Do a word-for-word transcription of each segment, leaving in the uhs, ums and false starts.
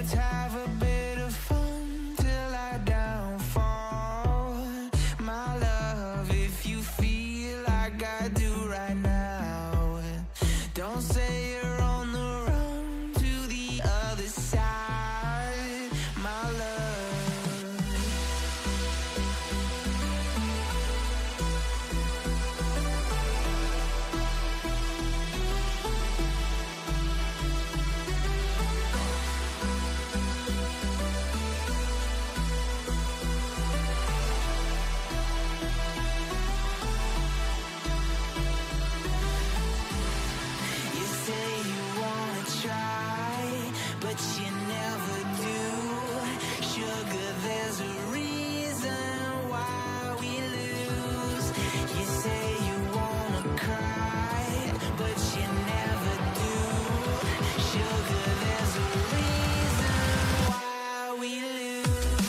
let's have a bit of fun till I downfall. My love, if you feel like I do right now, don't say you're on the run to the other side, my love. You say you wanna try, but you never do. Sugar, there's a reason why we lose. You say you wanna cry, but you never do. Sugar, there's a reason why we lose.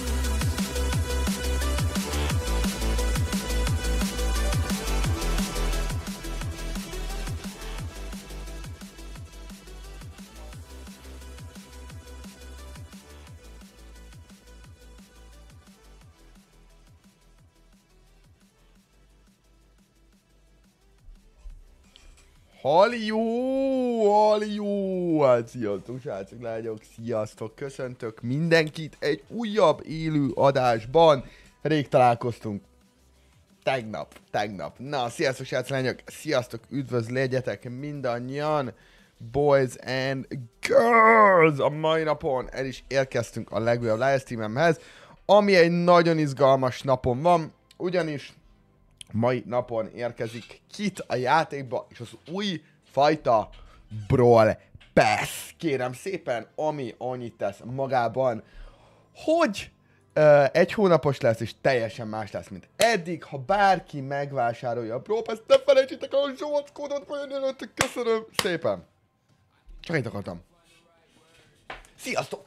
Halljó, halljó! Hát sziasztok, srácok, lányok, sziasztok! Köszöntök mindenkit egy újabb élő adásban. Rég találkoztunk. Tegnap, tegnap. Na, sziasztok, srácok, lányok, sziasztok, üdvözlegyetek mindannyian. Boys and girls! A mai napon el is érkeztünk a legújabb livestreamemhez, ami egy nagyon izgalmas napon van, ugyanis mai napon érkezik Kit a játékba, és az új fajta Brawl Pass. Kérem szépen, ami annyit tesz magában, hogy uh, egy hónapos lesz, és teljesen más lesz, mint eddig. Ha bárki megvásárolja a Brawl Pass, ne felejtsétek el a zsolt kódot, majd előttük, köszönöm szépen. Csak itt akartam. Sziasztok!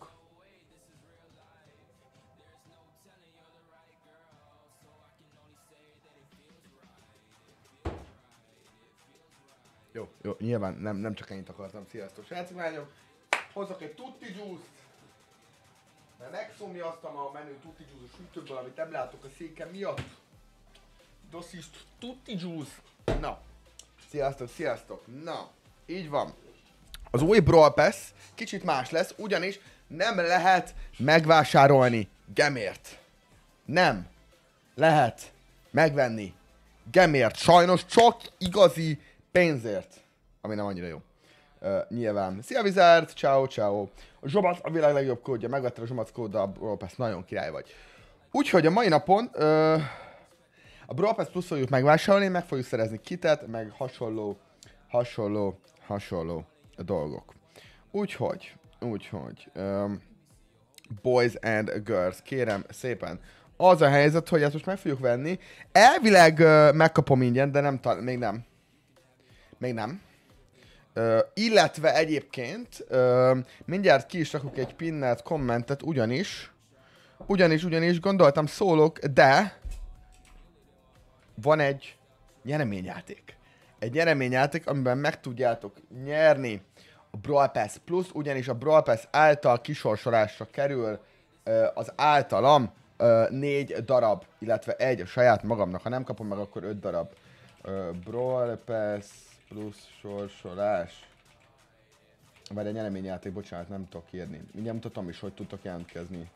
Jó, jó, nyilván nem, nem csak ennyit akartam. Sziasztok, srácok, lányok! Hozzak egy tutti juice-t, mert megszomjaztam a menő tutti juice a sütőből, amit nem látok a székem miatt. Das ist tutti juice. Na, sziasztok, sziasztok. Na, így van. Az új Brawl Pass kicsit más lesz, ugyanis nem lehet megvásárolni gemért. Nem lehet megvenni gemért. Sajnos csak igazi pénzért, ami nem annyira jó. Uh, nyilván. Szia Wizard, ciao, ciao. A Zsomac a világ legjobb kódja, megvetted a Zsomac kóddal a Brawl Pass, nagyon király vagy. Úgyhogy a mai napon uh, a Brawl Pass plusz fogjuk megvásárolni, meg fogjuk szerezni kitet, meg hasonló, hasonló, hasonló dolgok. Úgyhogy, úgyhogy, um, boys and girls, kérem szépen. Az a helyzet, hogy ezt most meg fogjuk venni. Elvileg uh, megkapom ingyen, de nem tal- még nem. Még nem. Uh, illetve egyébként uh, mindjárt ki is rakok egy pinnert, kommentet, ugyanis ugyanis, ugyanis gondoltam szólok, de van egy nyereményjáték. Egy nyereményjáték, amiben meg tudjátok nyerni a Brawl Pass Plus, ugyanis a Brawl Pass által kisorsolásra kerül uh, az általam uh, négy darab, illetve egy a saját magamnak. Ha nem kapom meg, akkor öt darab. Uh, Brawl Pass plusz sorsolás. Várj, egy nyereményjáték, bocsánat, nem tudok írni. Mindjárt mutatom is, hogy tudtok jelentkezni.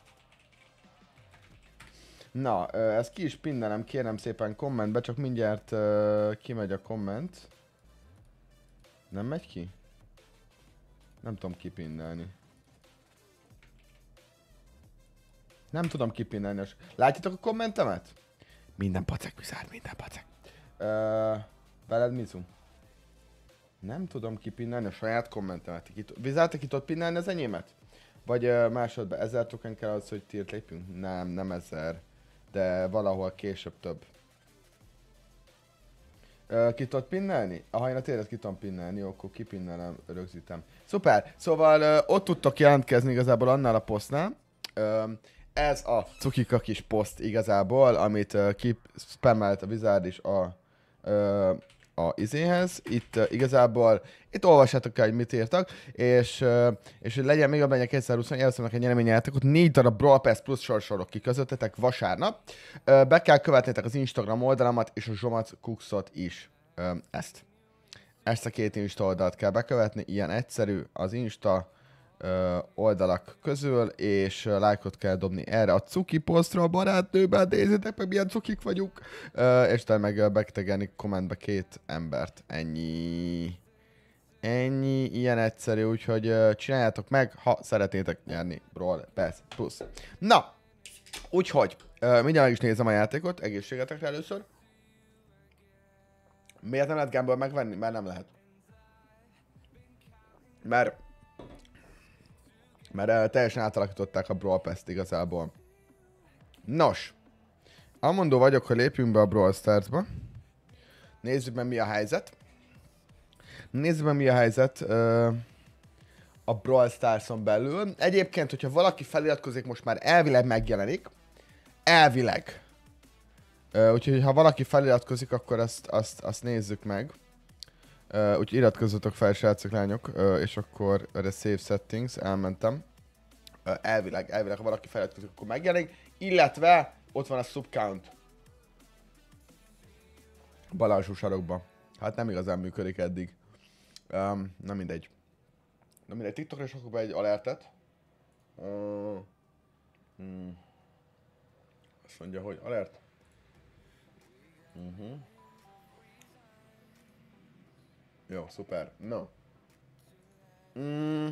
Na, ezt ki is pinnenem, kérem szépen kommentbe, csak mindjárt uh, kimegy a komment. Nem megy ki? Nem tudom kipinnelni. Nem tudom kipinnelni. Látjátok a kommentemet? Minden pacek, Wizard, minden pacek. Uh, veled Mizu? Nem tudom kipinnelni a saját kommentemet. Wizard, te ki tudod pinnelni az enyémet? Vagy uh, másodban ezer token kell az, hogy tirt lépjünk? Nem, nem ezer. De valahol később több. Uh, ki tudod pinnelni? Ha én a téret ki tudom pinnelni, jó, akkor kipinnelem, rögzítem. Szuper! Szóval uh, ott tudtok jelentkezni igazából annál a posztnál. Uh, ez a cukika kis poszt igazából, amit uh, kispammelt a Wizard is a uh, a izéhez. Itt uh, igazából, itt olvassátok el, hogy mit írtak, és, uh, és hogy legyen még abban, hogy a kétezer-húsz jelszónak egy nyereményjátékot, négy darab Brawl Pass plusz sorsolok ki közöttetek vasárnap. Uh, be kell követnétek az Instagram oldalamat és a Zsomac Kukszot is. Uh, ezt. Ezt a két Insta oldalt kell bekövetni, ilyen egyszerű az Insta uh, oldalak közül, és uh, lájkot kell dobni erre a cuki posztra a barátnőben, nézzétek meg milyen cukik vagyunk, uh, és utána meg uh, betegelni kommentbe két embert, ennyi. Ennyi, ilyen egyszerű, úgyhogy uh, csináljátok meg, ha szeretnétek nyerni Brawl Pass Plus. Na, úgyhogy, uh, mindjárt meg is nézem a játékot, egészségetekre először. Miért nem lehet Gamble megvenni? Mert nem lehet. Mert... Mert uh, teljesen átalakították a Brawl Pass-t igazából. Nos. Amondó vagyok, hogy lépjünk be a Brawl Stars-ba. Nézzük meg mi a helyzet. Nézzük meg mi a helyzet uh, a Brawl Stars-on belül. Egyébként, hogyha valaki feliratkozik, most már elvileg megjelenik. Elvileg. Uh, úgyhogy ha valaki feliratkozik, akkor azt, azt, azt nézzük meg. Uh, úgyhogy iratkozzatok fel, srácok, lányok, uh, és akkor erre Save Settings, elmentem. Uh, elvileg, elvileg, ha valaki feliratkozik, akkor megjelenik. Illetve ott van a Subcount. Bal alsó sarokba. Hát nem igazán működik eddig. Um, na mindegy. Na mindegy, TikTokra is rakok be egy alertet. Uh, hmm. Azt mondja, hogy alert. Uh-huh. Jó, szuper. No. Mm.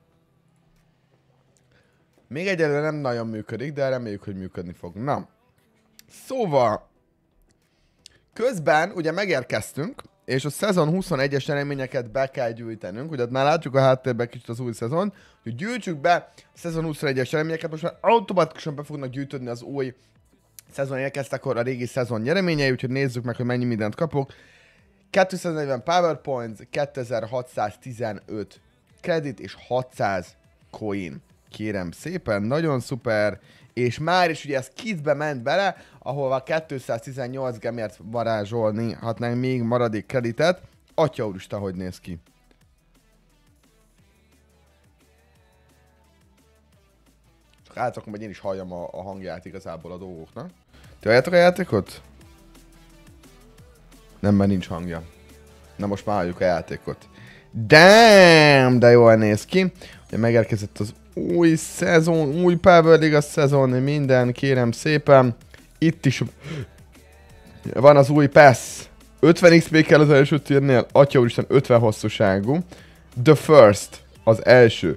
Még egyelőre nem nagyon működik, de reméljük, hogy működni fog. Na. Szóval. Közben ugye megérkeztünk, és a szezon huszonegyes eredményeket be kell gyűjtenünk. Ugye már látjuk a háttérben kicsit az új szezon. Hogy gyűjtsük be a szezon huszonegyes eredményeket, most már automatikusan be fognak gyűjtődni az új szezon érkeztekor a régi szezon nyereményei, úgyhogy nézzük meg, hogy mennyi mindent kapok. kétszáznegyven PowerPoints, kétezer-hatszáztizenöt kredit és hatszáz coin. Kérem szépen, nagyon szuper. És már is ugye ez kitbe ment bele, ahol kétszáztizennyolc gemért varázsolni, hát nem még maradék kreditet. Atya úristen, hogy néz ki. Csak átrakom, hogy én is halljam a, a hangját igazából a dolgoknak. Ti halljátok a játékot? Nem, mert nincs hangja. Na most már halljuk a játékot. Damn, de jól néz ki. Ugye megérkezett az új szezon, új Power League szezon, minden, kérem szépen. Itt is van az új pass. ötven iksz pé kell az első tírnél, atya úristen, ötven hosszúságú. The First, az első.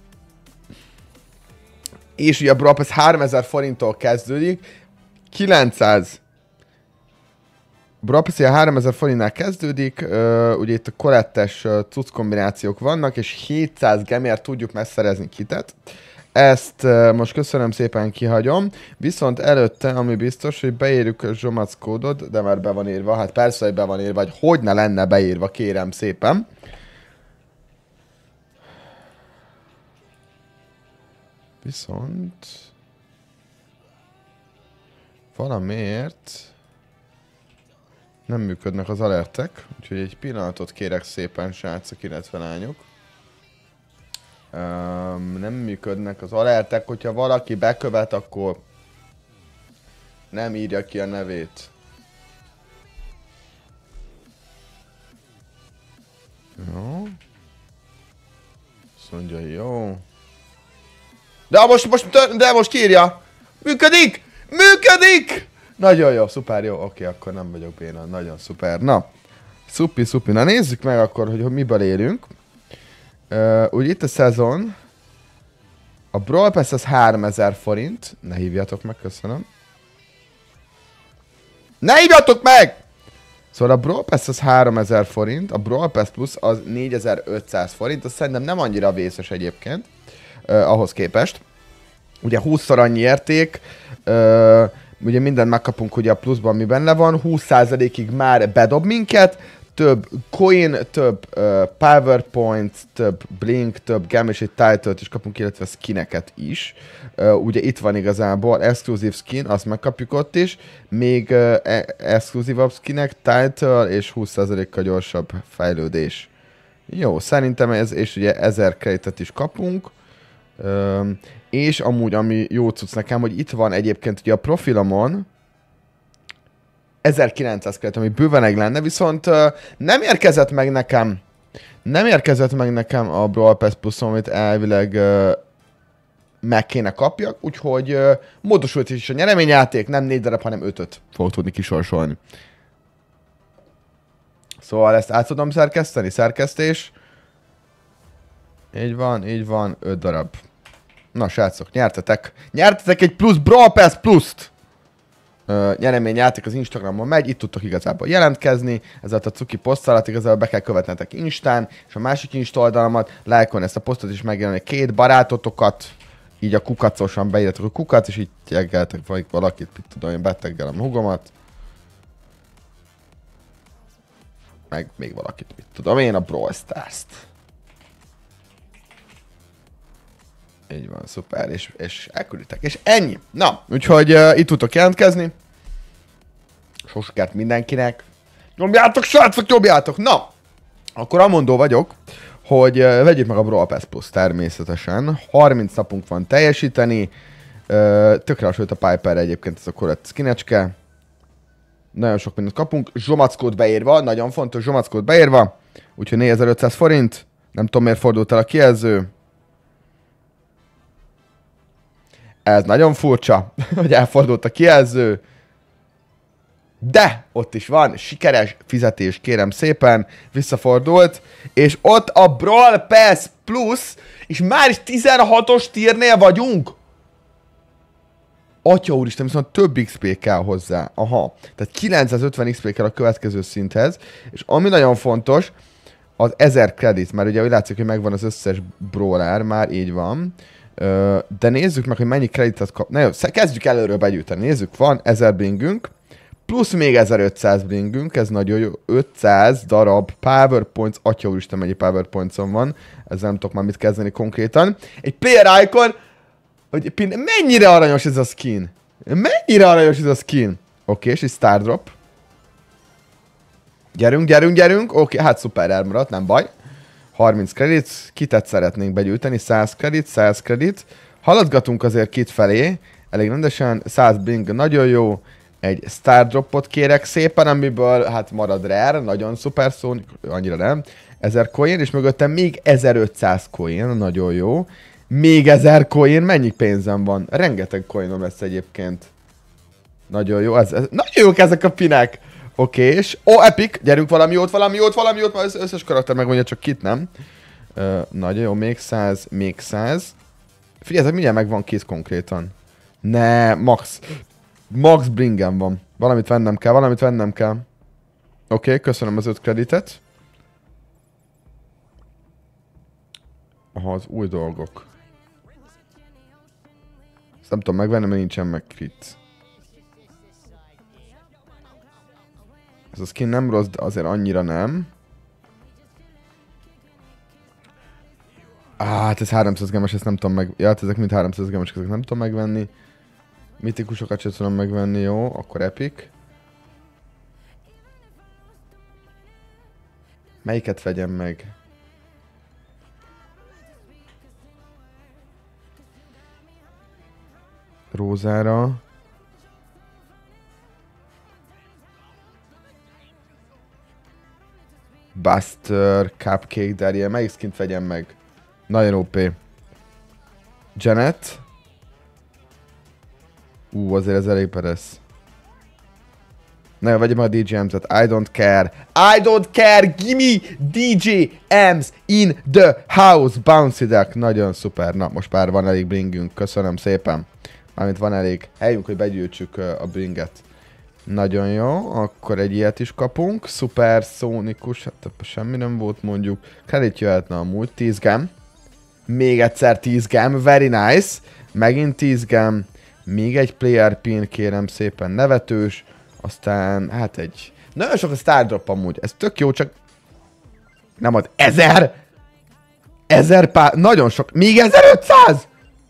És ugye a Brawl Pass háromezer forinttól kezdődik. kilencszáz. Brawl Pass háromezer forintnál kezdődik, uh, ugye itt a korettes uh, cucc kombinációk vannak, és hétszáz gemért tudjuk megszerezni kitet. Ezt uh, most köszönöm szépen kihagyom, viszont előtte, ami biztos, hogy beírjuk a Zsomac kódot, de már be van írva, hát persze, hogy be van írva, hogy hogy ne lenne beírva, kérem szépen. Viszont... valamiért... nem működnek az alertek, úgyhogy egy pillanatot kérek szépen, srácok, illetve lányok. Um, nem működnek az alertek, hogyha valaki bekövet, akkor nem írja ki a nevét. Jó. Azt mondja, jó. De most, most, de most írja! Működik! Működik! Nagyon jó, szuper, jó, oké, akkor nem vagyok béna, nagyon szuper. Na, szupi, szupi. Na nézzük meg akkor, hogy, hogy miből élünk. Uh, úgy itt a szezon. A Brawl Pass az háromezer forint. Ne hívjatok meg, köszönöm. Ne hívjatok meg! Szóval a Brawl Pass az háromezer forint, a Brawl Pass Plus az négyezer-ötszáz forint, az szerintem nem annyira vészes egyébként, uh, ahhoz képest. Ugye húszszor annyi érték, uh, ugye mindent megkapunk ugye a pluszban, mi benne van, húsz százalékig már bedob minket, több coin, több uh, powerpoint, több blink, több gem és egy title-t is kapunk, illetve skineket is. Uh, ugye itt van igazából exclusive skin, azt megkapjuk ott is, még uh, exkluzívabb skinek, title és húsz százalékkal gyorsabb fejlődés. Jó, szerintem ez, és ugye ezer kreditet is kapunk. Um, és amúgy, ami jó cucc nekem, hogy itt van egyébként ugye a profilomon ezerkilencszáz kredit, ami bőven egy lenne, viszont uh, nem érkezett meg nekem, nem érkezett meg nekem a Brawl Pass Plus, amit elvileg uh, meg kéne kapjak, úgyhogy uh, módosult is a nyereményjáték, nem négy darab, hanem ötöt fog tudni kisorsolni. Szóval ezt át tudom szerkeszteni, szerkesztés. Így van, így van, öt darab. Na srácok, nyertetek, nyertetek egy plusz Brawl Pass Plus-t! Uh, nyereményjáték az Instagramon megy, itt tudtok igazából jelentkezni, ezzel a cuki poszt alatt igazából be kell követnetek Instán, és a másik Insta oldalamat, lájkolni ezt a posztot is megjelenni két barátotokat, így a kukacosan beírjátok a kukac, és így taggeltek vagy valakit, mit tudom én, beteggelem a hugomat. Meg még valakit, mit tudom én, a Brawl Stars-t. Így van, szuper, és, és elkülditek, és ennyi. Na, úgyhogy uh, itt tudtok jelentkezni. Sok sikert mindenkinek. Nyomjátok, srácok, nyomjátok! Na, akkor amondó vagyok, hogy uh, vegyük meg a Brawl Pass Plus természetesen. harminc napunk van teljesíteni. Uh, tökre hasonlít a Piper egyébként ez a korrekt skinecske. Nagyon sok mindent kapunk. Zsomackód beírva, nagyon fontos, zsomackód beírva. Úgyhogy négyezer-ötszáz forint. Nem tudom, miért fordult el a kijelző. Ez nagyon furcsa, hogy elfordult a kijelző. De ott is van, sikeres fizetés, kérem szépen, visszafordult. És ott a Brawl Pass Plus, és már is tizenhatos tírnél vagyunk. Atya úristen, viszont több iksz pé kell hozzá. Aha, tehát kilencszázötven iksz pé kell a következő szinthez. És ami nagyon fontos, az ezer kredit, mert ugye úgy látszik, hogy megvan az összes brawler, már így van. De nézzük meg, hogy mennyi kreditet kap. Na jó, kezdjük előről begyűjteni. Nézzük, van ezer bringünk, plusz még ezerötszáz bringünk, ez nagyon jó. ötszáz darab powerpoints, atya úristen, mennyi powerpointson van. Ezzel nem tudok már mit kezdeni konkrétan. Egy player icon, hogy mennyire aranyos ez a skin. Mennyire aranyos ez a skin. Oké, és egy star drop. Gyerünk, gyerünk, gyerünk. Oké, hát szuper, elmaradt, nem baj. harminc kredit, kitet szeretnénk begyűjteni, száz kredit, száz kredit. Haladgatunk azért kit felé, elég rendesen, száz bling nagyon jó, egy star dropot kérek szépen, amiből hát marad rare, nagyon szuper szó, annyira nem. ezer coin, és mögöttem még ezerötszáz coin, nagyon jó. Még ezer coin, mennyi pénzem van? Rengeteg coinom lesz egyébként. Nagyon jó, ez, ez, nagyon jók ezek a pinek. Oké, okay, és... Ó, oh, epic! Gyerünk, valami jót, valami jót, valami jót, mert az összes karakter megmondja, csak kit nem. Uh, nagyon jó, még száz, még száz. Figyelj, ez mindjárt megvan kész konkrétan. Ne, max. Max bringem van. Valamit vennem kell, valamit vennem kell. Oké, okay, köszönöm az öt kreditet. Aha, az új dolgok. Ezt nem tudom megvenni, mert nincsen meg crit. Ez a skin nem rossz, de azért annyira nem. Á, hát ez háromszáz gemes, ezt nem tudom meg... Ja, hát ezek mind háromszáz gemes, ezek nem tudom megvenni. Mitikusokat sem tudom megvenni, jó, akkor epic. Melyiket vegyem meg? Rózára. Buster, Cupcake, Daria, melyik skint vegyem meg? Nagyon ó pé. Janet. Ú, azért ez elég peresz. Na jó, vegyem meg a dé jé Ems-et. I don't care. I don't care! Gimme dé jé Ems in the house! Bouncy duck. Nagyon szuper. Na, most már van elég bringünk. Köszönöm szépen. Mármint van elég helyünk, hogy begyűjtsük a bringet. Nagyon jó, akkor egy ilyet is kapunk. Szuper szónikus, hát semmi nem volt mondjuk. Kredit jöhetne amúgy, tíz gem. Még egyszer tíz gem, very nice. Megint tíz gem. Még egy player pin, kérem szépen, nevetős. Aztán hát egy Nagyon sok a Star Drop amúgy. Ez tök jó, csak... Nem ad. Ezer? Ezer pár... Nagyon sok. Még ezerötszáz?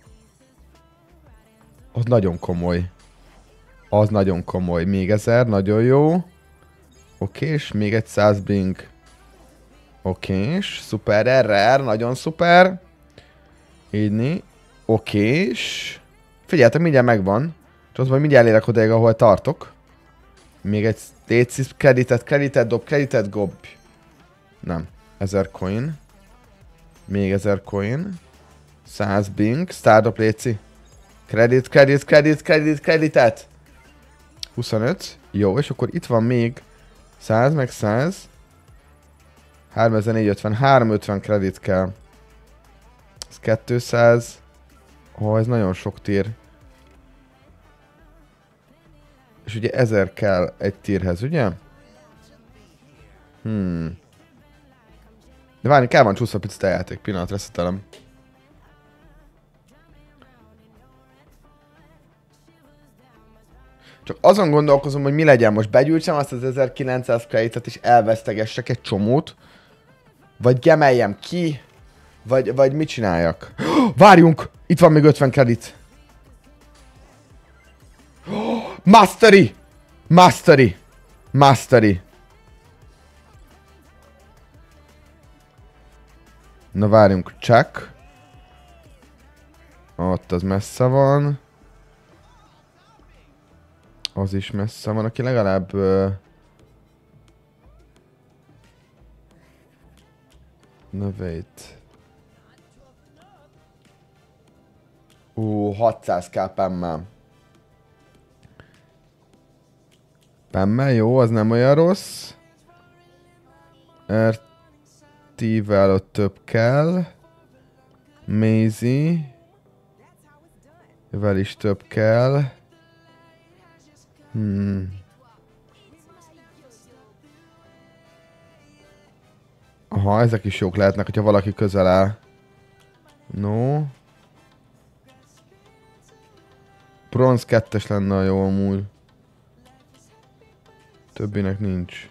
Az nagyon komoly. Az nagyon komoly. Még ezer, nagyon jó. Oké, és még egy száz bing. Okés, szuper, erre, erre, nagyon szuper. Így, okés. Figyeljetek, mindjárt megvan. Csak majd mindjárt elérek odaig, ahol tartok. Még egy létszis, kreditet, kreditet dob, kreditet gob. Nem, ezer coin. Még ezer coin. száz bing, stardop léci. Kredit, kredit, kredit, kredit, kreditet. huszonöt. Jó, és akkor itt van még száz meg száz. háromezernégyszázötven, háromszázötven kredit kell. Ez kétszáz. Ó, oh, ez nagyon sok tír. És ugye ezer kell egy tírhez, ugye? Hmm. De várni, kell van csúszva picit a játék. Pillanat, reszetelem. Csak azon gondolkozom, hogy mi legyen most. Begyűjtsem azt az ezerkilencszáz kreditet és elvesztegessek egy csomót. Vagy gemeljem ki. Vagy, vagy mit csináljak? Várjunk! Itt van még ötven kredit. Mastery! Mastery! Mastery! Na várjunk, csak. Ott az messze van. Az is messze van, aki legalább... Uh... Na wait. Ú, hatszáz k pemmel. Pemmel, jó, az nem olyan rossz. er té-vel ott több kell. Maisie. Vel is több kell. Hmm. Aha, ezek is jók lehetnek, hogyha valaki közel áll. No. Bronz kettes lenne a jó amúgy. Többinek nincs.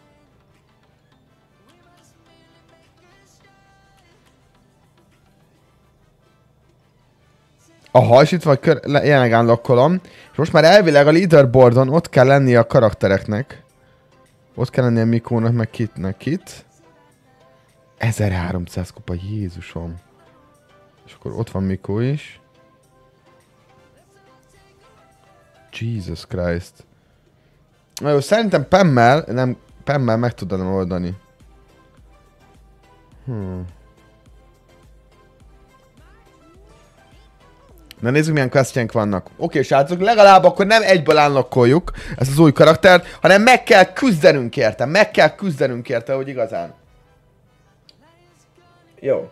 Aha, és itt vagy jelenleg unlockolom. És most már elvileg a leaderboardon ott kell lennie a karaktereknek. Ott kell lennie Mikónak, meg Kitnek. Kit. ezerháromszáz kupa, Jézusom. És akkor ott van Mikó is. Jesus Christ. Na jó, szerintem Pemmel, nem, Pemmel meg tudnám oldani. Hmm. Na nézzük, milyen questjenk vannak. Oké, okay, srácok, legalább akkor nem egyből unlockoljuk ezt az új karaktert, hanem meg kell küzdenünk érte, meg kell küzdenünk érte, hogy igazán. Jó.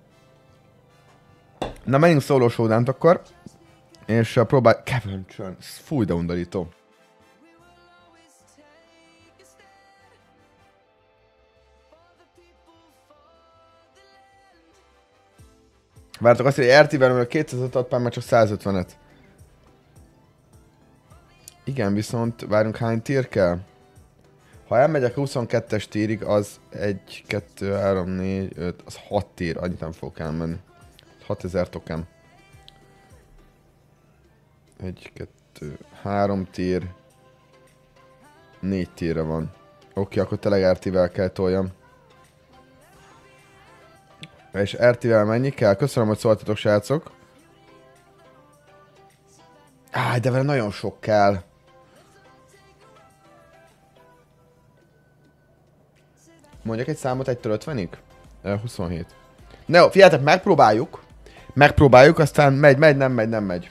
Na menjünk solo showdownt akkor. És uh, próbálj... Kevin Churn, fúj de undorító. Vártok azt, hogy er té-vel kétszázöt pár, mert csak százötvenet. Igen, viszont várjunk, hány tier kell? Ha elmegyek a huszonkettes tierig, az egy, kettő, három, négy, öt, az hat tier, annyit nem fogok elmenni. hatezer token. egy, kettő, három tier. négy tierre van. Oké, akkor tényleg er té-vel kell toljam. És er té-vel mennyi kell? Köszönöm, hogy szóltatok, srácok. Áj, de vele nagyon sok kell. Mondjak egy számot egytől ötvenig? huszonhét. Na jó, figyeljetek, megpróbáljuk. Megpróbáljuk, aztán megy, megy, nem megy, nem megy.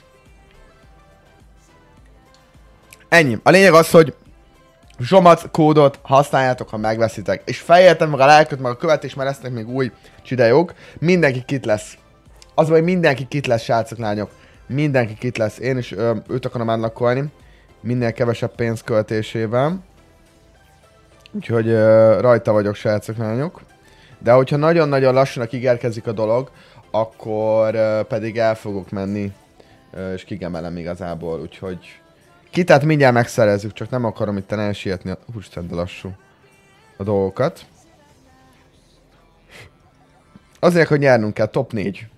Ennyi. A lényeg az, hogy Zsomac kódot használjátok, ha megveszitek. És fejjeltem meg a lelköt, meg a követés, mert lesznek még új csidejog. Mindenki kit lesz. Az vagy mindenki kit lesz, srácok, lányok. Mindenki kit lesz. Én is ö, őt akarom unlockolni. Minél kevesebb pénz költésével. Úgyhogy ö, rajta vagyok, srácok, lányok. De hogyha nagyon-nagyon lassanak ígérkezik a dolog, akkor ö, pedig el fogok menni, ö, és kigemelem igazából. Úgyhogy Kitát mindjárt megszerezzük, csak nem akarom itt elsietni a... Úristen, de lassú a dolgokat. Azért, hogy nyernünk kell, top négy.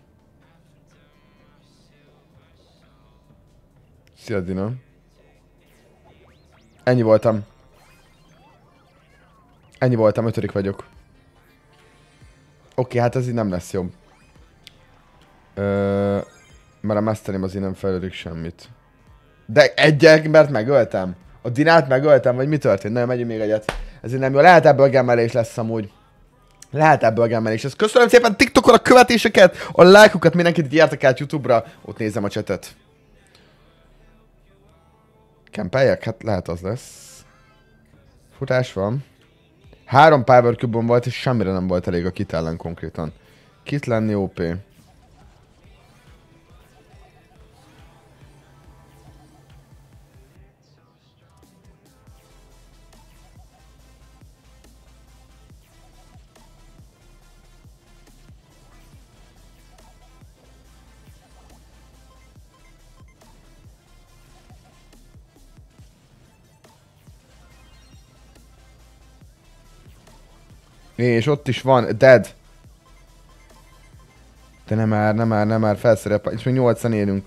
Szia, Dina. Ennyi voltam. Ennyi voltam, ötödik vagyok. Oké, hát ez így nem lesz jobb. Ö, mert a masterim az így nem fejlődik semmit. De egy embert megöltem? A Dinát megöltem, vagy mi történt? Na, megyünk még egyet. Ez így nem jó. Lehet ebből gemmelés lesz amúgy. Lehet ebből gemmelés. Ezt köszönöm szépen TikTokon a követéseket, a lájkokat, mindenkit gyertek át YouTube-ra. Ott nézem a csetet. Kempeljek? Hát lehet az lesz. Futás van. Három Power Cube-on volt, és semmire nem volt elég a kit ellen konkrétan. Kit lenni ó pé. És ott is van, dead. De nem már, nem már, nem már, felszerep, és még nyolcan élünk.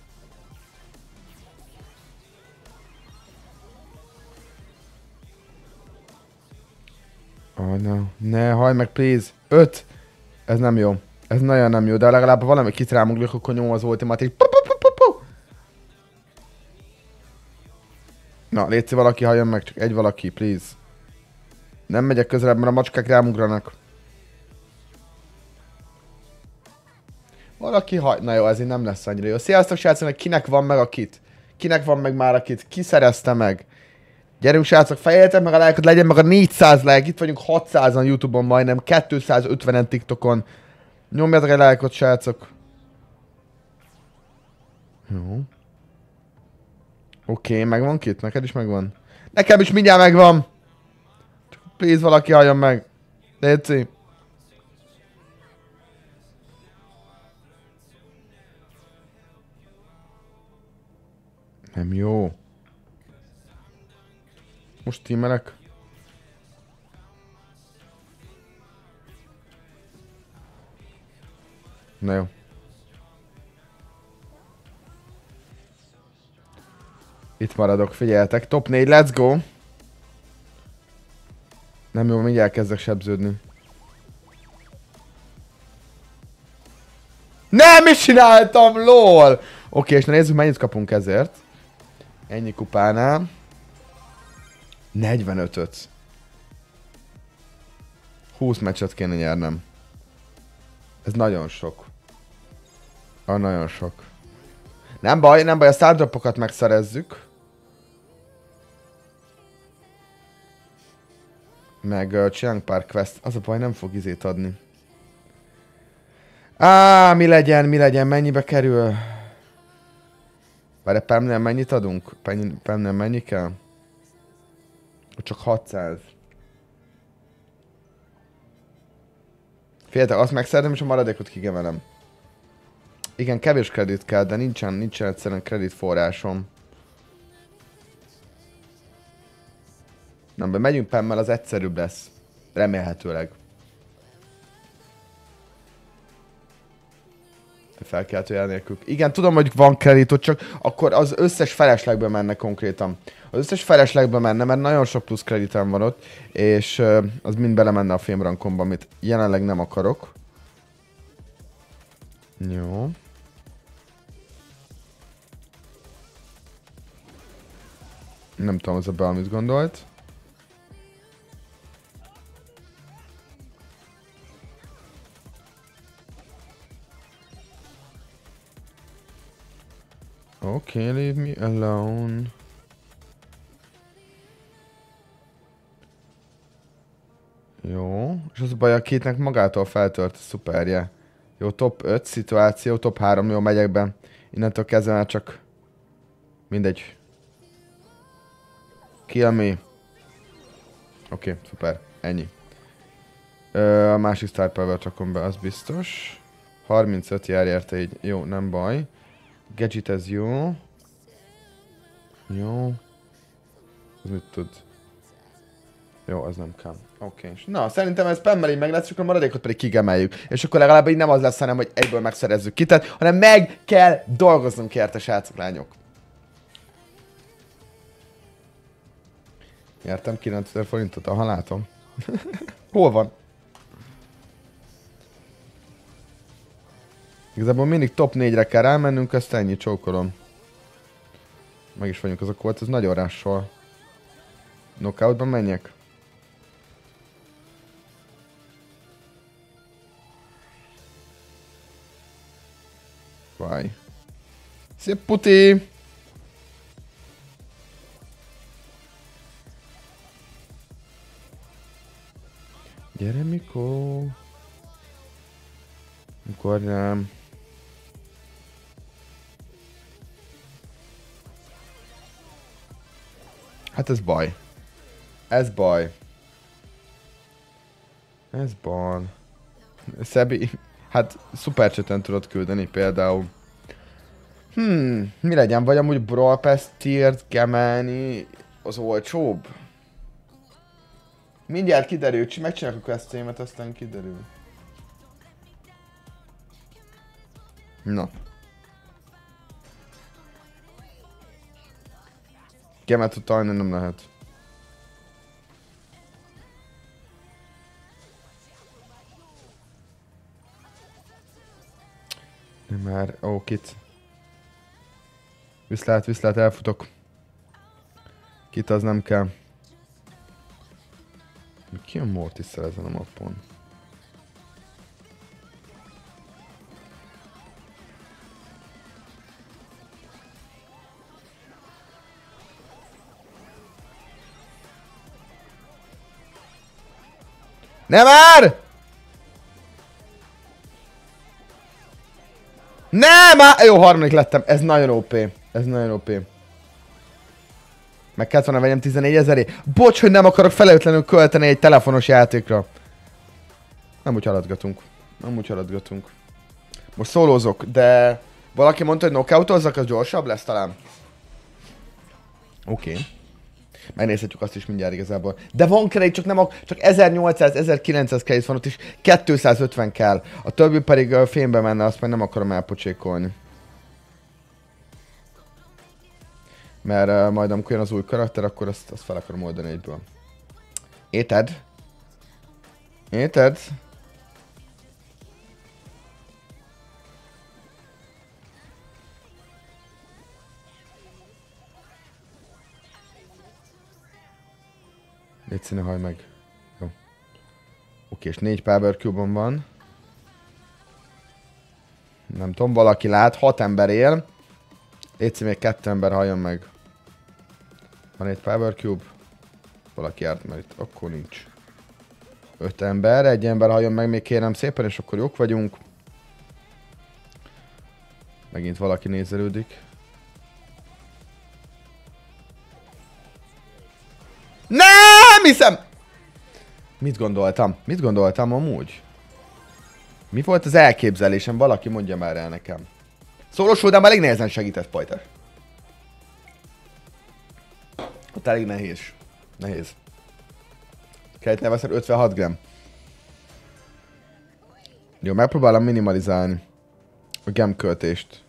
Oh no, ne, hajj meg please. Öt. Ez nem jó. Ez nagyon nem jó, de legalább valami kitrámoglik, akkor nyom az ultimát, és pu, pu, pu, pu, pu. Na, létszi valaki, halljon meg, csak egy valaki, please. Nem megyek közelebb, mert a macskák rámugranak. Valaki haj... Na jó, ez így nem lesz annyira jó. Sziasztok, srácok, kinek van meg a kit? Kinek van meg már a kit? Ki szerezte meg? Gyerünk, srácok, fejéljetek meg a lájkot, legyen meg a négyszáz like. Itt vagyunk hatszázan YouTube-on majdnem, kétszázötvenen TikTokon. Nyomjatok egy lájkot, srácok. Jó. Oké, okay, megvan kit? Neked is megvan? Nekem is mindjárt megvan! Please, valaki halljon meg. Léci. Nem jó. Most tímelek. Na jó. Itt maradok, figyeljetek. Top négy, let's go. Nem jó, mindjárt kezdek sebződni. Nem, mit csináltam, lol! Oké, és na nézzük, mennyit kapunk ezért. Ennyi kupánál. negyvenötöt. húsz meccset kéne nyernem. Ez nagyon sok. Ah, nagyon sok. Nem baj, nem baj, a stardropokat megszerezzük. Meg uh, csinálunk pár quest. Az a baj, nem fog izét adni. Á, mi legyen, mi legyen, mennyibe kerül? Várj, Pamnél mennyit adunk? Pamnél mennyi kell? Csak hatszáz. Figyeljetek, azt megszerzem, és a maradékot kigemelem. Igen, kevés kredit kell, de nincsen, nincsen egyszerűen kredit forrásom. Nem, de megyünk Pammel, az egyszerűbb lesz. Remélhetőleg. Felkeltő jel nélkül. Igen, tudom, hogy van kreditot, csak akkor az összes feleslegbe menne konkrétan. Az összes feleslegbe menne, mert nagyon sok plusz kreditem van ott, és uh, az mind belemenne a fémrankomba, amit jelenleg nem akarok. Jó. Nem tudom, az a Bell mit gondolt. Okay, leave me alone. Jó, és az a baj, a kétnek magától feltört a szuperje. Jó, top öt szituáció, top három, jó, megyek be. Innentől kezdve már csak... Mindegy. Kill me. Oké, okay, szuper, ennyi. Ö, a másik Star Power csakom be, az biztos. harmincöt jár érte így, jó, nem baj. Gadget ez jó. Jó. Ez mit tud? Jó, az nem kell. Oké. Okay. Na, szerintem ez spammel így meg lesz, akkor a maradékot pedig kigemeljük. És akkor legalább így nem az lesz, hanem hogy egyből megszerezzük ki, tehát, hanem meg kell dolgoznunk érte, srácok, lányok. Nyertem kilencezer forintot, aha, látom. Hol van? Igazából mindig top négyre kell rámennünk, ezt ennyi, csókolom. Meg is vagyunk, az a kolt, ez nagyon rással. Knockoutban menjek? Vaj. Szép puti! Gyere, mikor? Mikor nem? Hát ez baj. Ez baj. Ez baj. Szebi, hát szupercseten tudod küldeni például. Hmm, mi legyen? Vagy amúgy Brawl Pass tiert kemelni az olcsóbb? Mindjárt kiderül, megcsináljuk a questjémet, aztán kiderül. Na. Gemet utalni nem lehet. Nem már, ó, kit. Viszlát, viszlát, elfutok. Kit az nem kell. Ki a Mortis-szel ezen a mappon? Ne már! Ne már! Jó, harmadik lettem. Ez nagyon ó pé. Ez nagyon ó pé. Meg kellett volna vegyem tizennégyezeré. Bocs, hogy nem akarok felelőtlenül költeni egy telefonos játékra. Nem úgy haladgatunk. Nem úgy haladgatunk. Most szólózok, de... Valaki mondta, hogy knockoutozzak, az gyorsabb lesz talán. Oké. Okay. Megnézhetjük azt is mindjárt igazából. De van credit, csak nem ak csak ezernyolcszáz-ezerkilencszáz credit van ott is. kétszázötven kell. A többi pedig uh, fénybe menne, azt meg nem akarom elpocsékolni. Mert uh, majd amikor jön az új karakter, akkor azt, azt fel akarom oldani egyből. Érted? Érted? Légy színe, hajj meg. Jó. Oké, és négy Power Cube-on van. Nem tudom, valaki lát, hat ember él. Légy színe, még kettő ember halljon meg. Van egy Power Cube. Valaki járt, mert itt akkor nincs. Öt ember, egy ember halljon meg még kérem szépen, és akkor jók vagyunk. Megint valaki nézelődik. Nem hiszem! Mit gondoltam? Mit gondoltam amúgy? Mi volt az elképzelésem? Valaki mondja már el nekem. Szólós oldalán elég nehezen segített, Pajter. Ott elég nehéz. Nehéz. Kellett neveszer ötvenhat gram. Jó, megpróbálom minimalizálni a gem költést.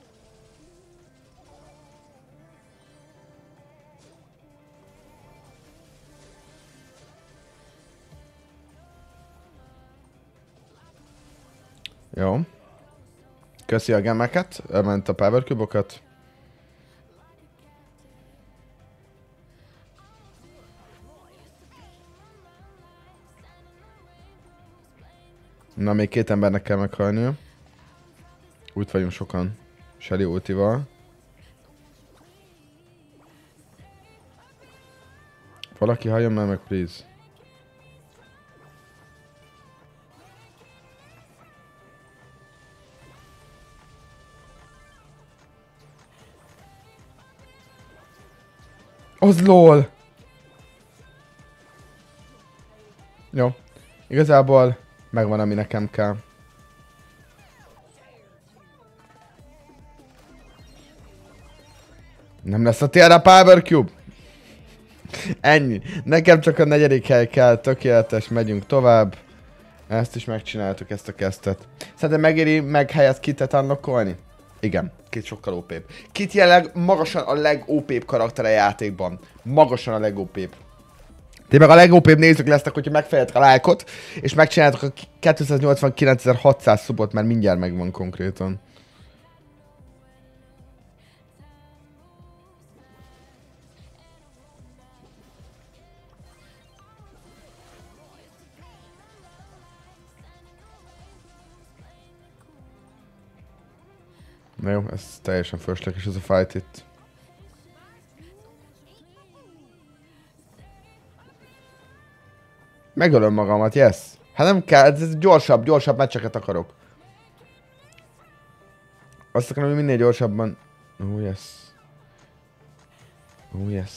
Jó. Köszi a gemeket, elment a power cube-okat. Na, még két embernek kell meghalnia. Úgy vagyunk sokan. Shelly ultival. Valaki halljon már meg, please. Az lol! Jó. Igazából megvan, ami nekem kell. Nem lesz a tiéd a Power Cube? Ennyi. Nekem csak a negyedik hely kell, tökéletes, megyünk tovább. Ezt is megcsináltuk, ezt a kezdet. Szerintem megéri meg helyett kitet unlockolni? Igen, Kit sokkal ó pé-bb. Kit jelenleg magasan a legó pé-bb karakter a játékban. Magasan a legó pé-bb. Ti meg a legó pé-bb nézők lesznek, hogyha megfejeltek a lájkot, és megcsináltok a kétszáznyolcvankilencezer-hatszáz szubot, mert mindjárt megvan konkrétan. Na jó, ez teljesen fölösleges ez a fight itt. Megölöm magamat, yes. Hát nem kell, ez gyorsabb, gyorsabb meccseket akarok. Azt akarom, hogy minél gyorsabban... Oh yes. Oh yes.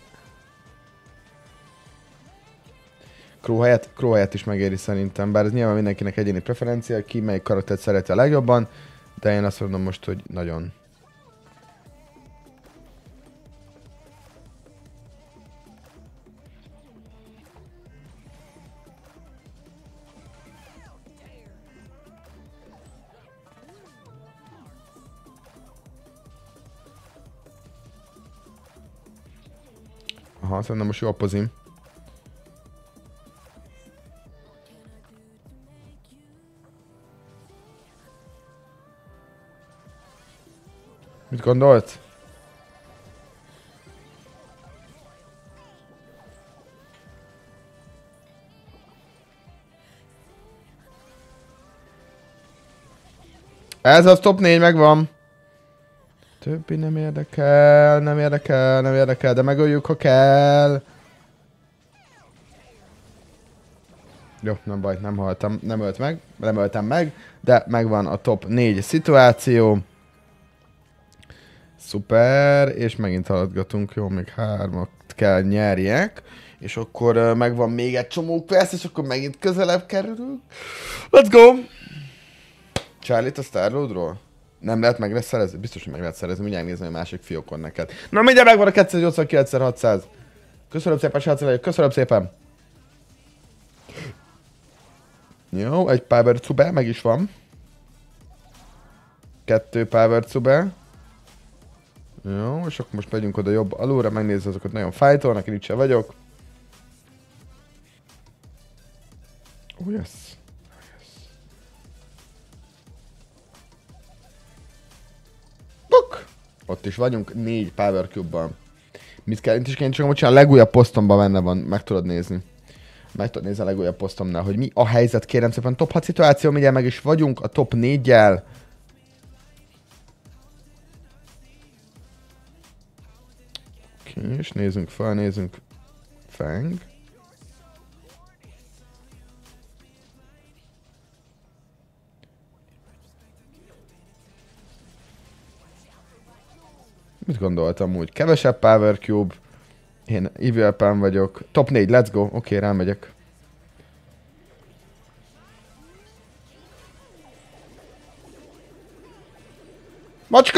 Crow helyett, Crow helyett is megéri szerintem, bár ez nyilván mindenkinek egyéni preferencia, ki melyik karaktert szereti a legjobban. De én azt mondom most, hogy nagyon. Aha, szerintem most jó a pozim. Mit gondolt? Ez az top négy megvan. Többi nem érdekel, nem érdekel, nem érdekel, de megöljük, ha kell. Jó, nem baj, nem haltam, nem ölt meg, nem öltem meg, de megvan a top négy szituáció. Szuper, és megint haladgatunk, jó, még hármat kell nyerjek, és akkor uh, megvan még egy csomó quest, és akkor megint közelebb kerülünk. Let's go! Charlie-t a Starloadról? Nem lehet meg lesz szerezni? Biztos, hogy meg lehet szerezni, mindjárt nézem a másik fiókon neked. Na mindjárt megvan a kétszáznyolcvankilencezer-hatszáz. Köszönöm szépen, srácok, köszönöm szépen! Jó, egy Power Cube, meg is van. Kettő Power Cube. Jó, és akkor most megyünk oda jobb alulra, megnézzük azokat, nagyon fájtolnak, én itt sem vagyok. Oh yes. Oh yes. Puk! Ott is vagyunk, négy Power Cube-ban. Mit kell, itt is kell csak csinálni, a legújabb posztomban benne van, meg tudod nézni. Meg tudod nézni a legújabb posztomnál, hogy mi a helyzet, kérem szépen. Top hat szituáció, mindjárt meg is vagyunk, a top négyel. Oké, és nézzünk fel, nézzünk. Fang. Mit gondoltam úgy? Kevesebb Power Cube. Én Evil Pan vagyok. Top négy, let's go. Oké, okay, rámegyek. Macska!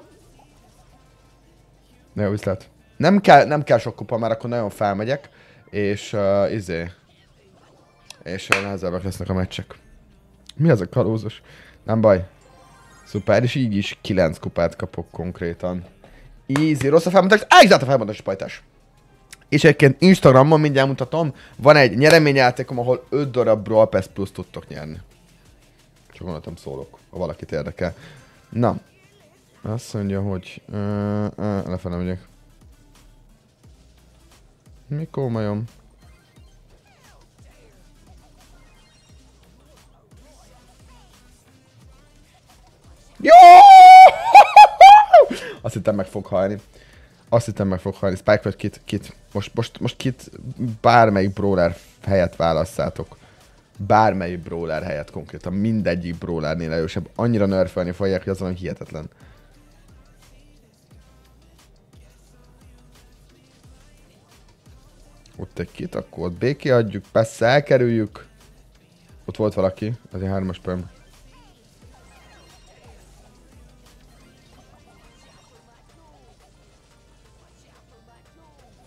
Jó, viszlát. Nem kell, nem kell sok kupa, mert akkor nagyon felmegyek. És uh, izé. És uh, nehezebbek lesznek a meccsek. Mi az a kalózos? Nem baj. Szuper, és így is kilenc kupát kapok konkrétan. Easy, rossz a felmondás, egzát a felmondás pajtás. És egyébként Instagramon mindjárt mutatom, van egy nyereményjátékom, ahol öt darab Brawl Pass Plus tudtok nyerni. Csak gondoltam szólok, ha valakit érdekel. Na. Azt mondja, hogy... Uh, uh, lefele megyek. Mikor majom? Jó! Azt hittem meg fog halni. Azt hittem meg fog halni. Spike vagy Kit? Kit. Most, most, most Kit bármelyik brawler helyet válasszátok. Bármelyik brawler helyet konkrétan. Mindegyik brawlernél erősebb. Annyira nerfelni fogják, hogy az valami hihetetlen. Ott egy Kit, akkor ott béké adjuk. Persze elkerüljük. Ott volt valaki. Azért hármas perm.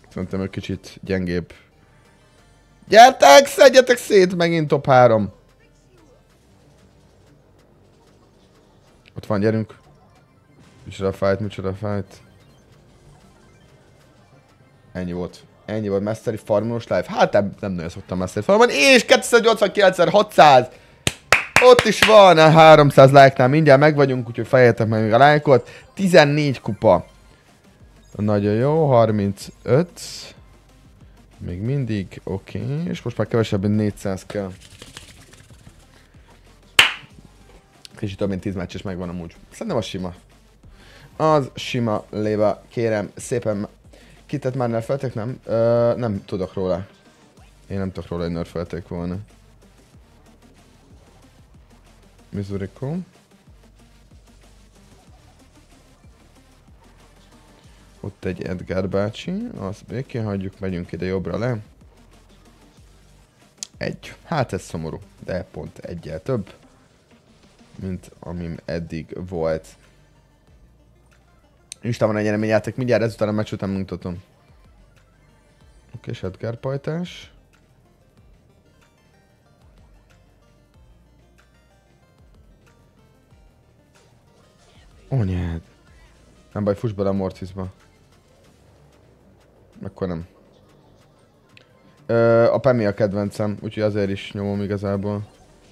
Szerintem egy kicsit gyengébb. Gyertek, szedjetek szét, megint top három. Ott van, gyerünk. Micsoda fight, micsoda fight. Ennyi volt. Ennyi volt, Mastery farmos live. Hát nem, nem nagyon szoktam Mastery farmon. És kétszáznyolcvankilencezer-hatszáz! Ott is van a háromszáz like-nál, mindjárt meg vagyunk, úgyhogy fejjetek meg még a like-ot. tizennégy kupa. Nagyon jó, harmincöt. Még mindig, oké. Okay. És most már kevesebb, mint négyszáz kell. Kicsit több mint tíz meccs is megvan amúgy. Szerintem az sima. Az sima léva, kérem szépen. Kitet már nerfelték, nem? Ö, nem tudok róla. Én nem tudok róla, hogy nerfelték volna. Mizuriko. Ott egy Edgar bácsi, azt békén hagyjuk, megyünk ide jobbra le. Egy. Hát ez szomorú, de pont egyel több, mint amim eddig volt. Instában egy nyereményjáték, mindjárt ezután a meccs után mutatom. Oké, és Edgar pajtás. Anyád. Nem baj, fuss bele a Mortisba. Akkor nem. Ö, a Pemi a kedvencem, úgyhogy azért is nyomom igazából.